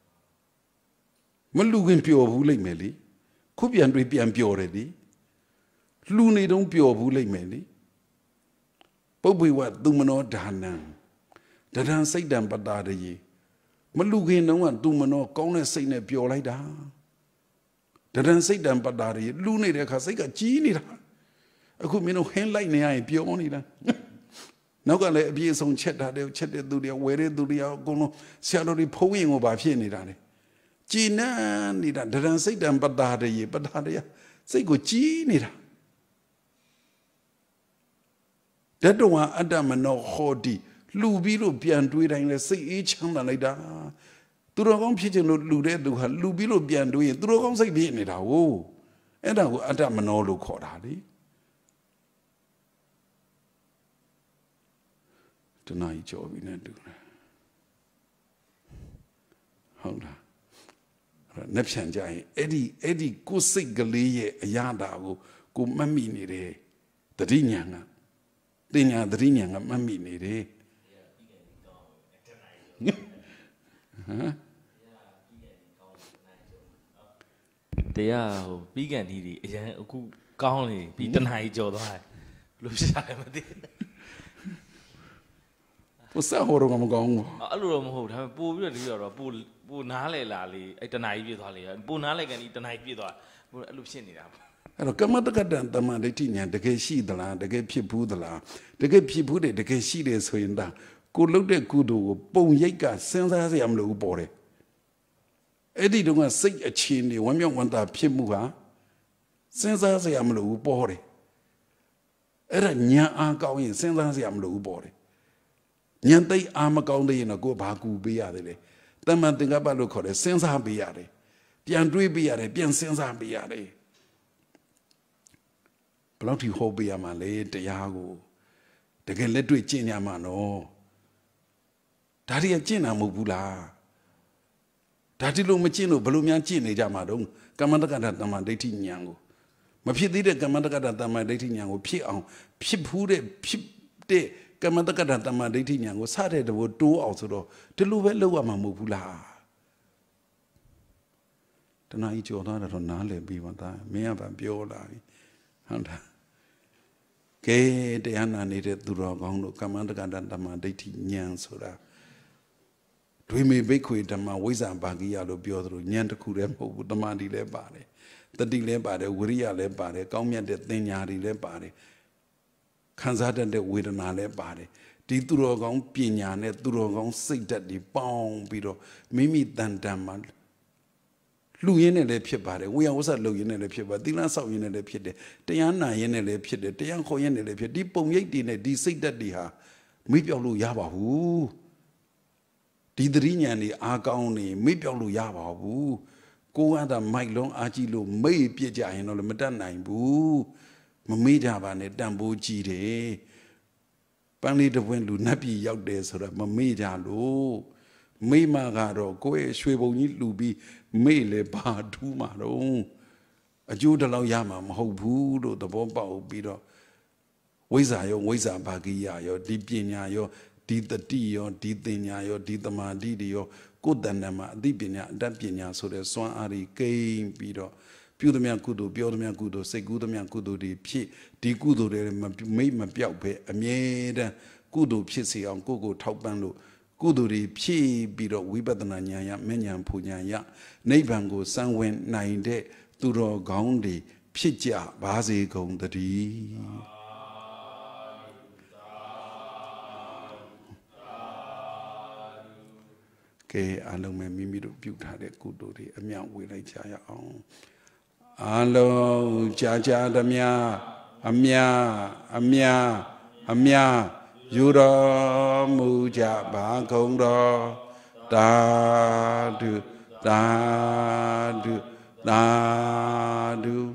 Malugin pure Vule Meli, Kubian Ripian pure ready. Lune don't pure Vule Meli. Bobby what Dumano Danan. The Dan say them but ye. Malugin no one Dumano, Gone say ne pure like that. The Dan say them but Lune de Casega Genie. I could mean no hand like near pure on it. Now got let be some chat that they'll chat to their way to the Gono, salary pouring over Fienny. Gina, neither didn't say them but that say go Genie. That the one Adam and no Hodi, Lubilo Pian do it and say each hand like that. Duragom Pigeon Lude do her Lubilo Pian do it, Duragom say being it. Oh, and I will Adam and all look hot, Hardy. Tonight, job in a do. Hold on. Nepsan Jai, Eddie, go sick Galee, a yada, go mammy near the Dinyanga. Dinya, the Dinyanga, mammy near They are vegan, he calmly beaten high Joe. What's that horror I'm going? A little hold, have a bull, bull nale lally, at the night with Holly, and Bunale can eat the night with her. Look, send it up. I don't come at the Gadan, the man, the Tinya, the gay she the la, the gay people the la, the gay people, the gay she is so in that. Good look at Kudu, Bone Yaka, sends as I am low body. Eddie don't want to say a chin, the one young one that Pimua, sends as I am low body. Era nya going, sends as I am low body. Nyante Amagoni in a go baku beade. The man think about look at it, sends her beade. Piandui beade, pian sends her beade. Bloody hobby a malay, the yago. They can let to it chin yamano. Daddy a chin amubula. Daddy lo machino, Balumian chin, a jamadong, Kamandaka Dama dating yango. Mapi did a Kamandaka Dama dating yango, pip on, pip hooded, pip de. Kamandaka Dama dating yango, Saturday the wood do also to Luvelo Amamubula. Tonight you're not on Nale, be one time, me up and Biola. Ke de Anna needed Duragong, Kamandaka Dama dating yan soda. We may be quit them, my Wizam Bagia, Biodro, Yantakurem, with the Mandi Lebare, the Dile Bade, Uria Lebare, Comia de Denyari Lebare, Kanzada de Widana Lebare, Di Durogong Pinyane, Durogong Sig that the Bong Bido, Mimi Dandaman, Luine le Piebare, we are also looking at the Pieba, Dina saw in the Piede, Diana in the Piede, Dianco in the Piede, Di Pong Yadine, Di Sig that Diha, Mipio Yabahu. Didrinya Agoni, Mipiolu Yababu, go at a Milo Agilo, may Pia in the Madana Boo, Mamida Dambo Gide, Banny the Wendu Napi out there so that Mamida lo, May Magaro, go a Shwebo Lubi, Mele Bar Tumaro, a Judalo Yama, Hobu, the Bomba Bido, Wizayo, Wiza Bagia, your Dipina, your. Did the dio, did the nyayo, did the ma didio, good than them, dipina, that pina, so the swan ari game bido. Pudamian kudo, Biodamian kudo, say goodamian kudo, the pie, the kudo, made my piaupe, a made kudo pisi on Gogo Taubando, kudo the pie bido, Wibadananya, Menyan Punyaya, Neighbango, Sanwen, 9 day, Duro Gaundi, Pija, Bazi Gong the D. Ke along me mimi do beauty de kudori amya we lai chaya on along cha the mya amya yura muja ba kong do da du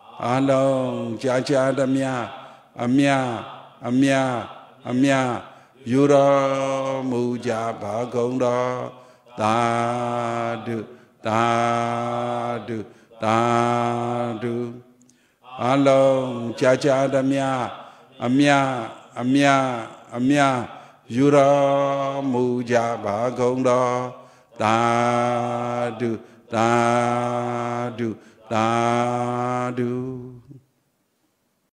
along cha the mya amya Yura muja bagonda Dadu Dadu Dadu Along Jaja Damya Amya Amya Amya Yura muja bagonda Dadu Dadu Dadu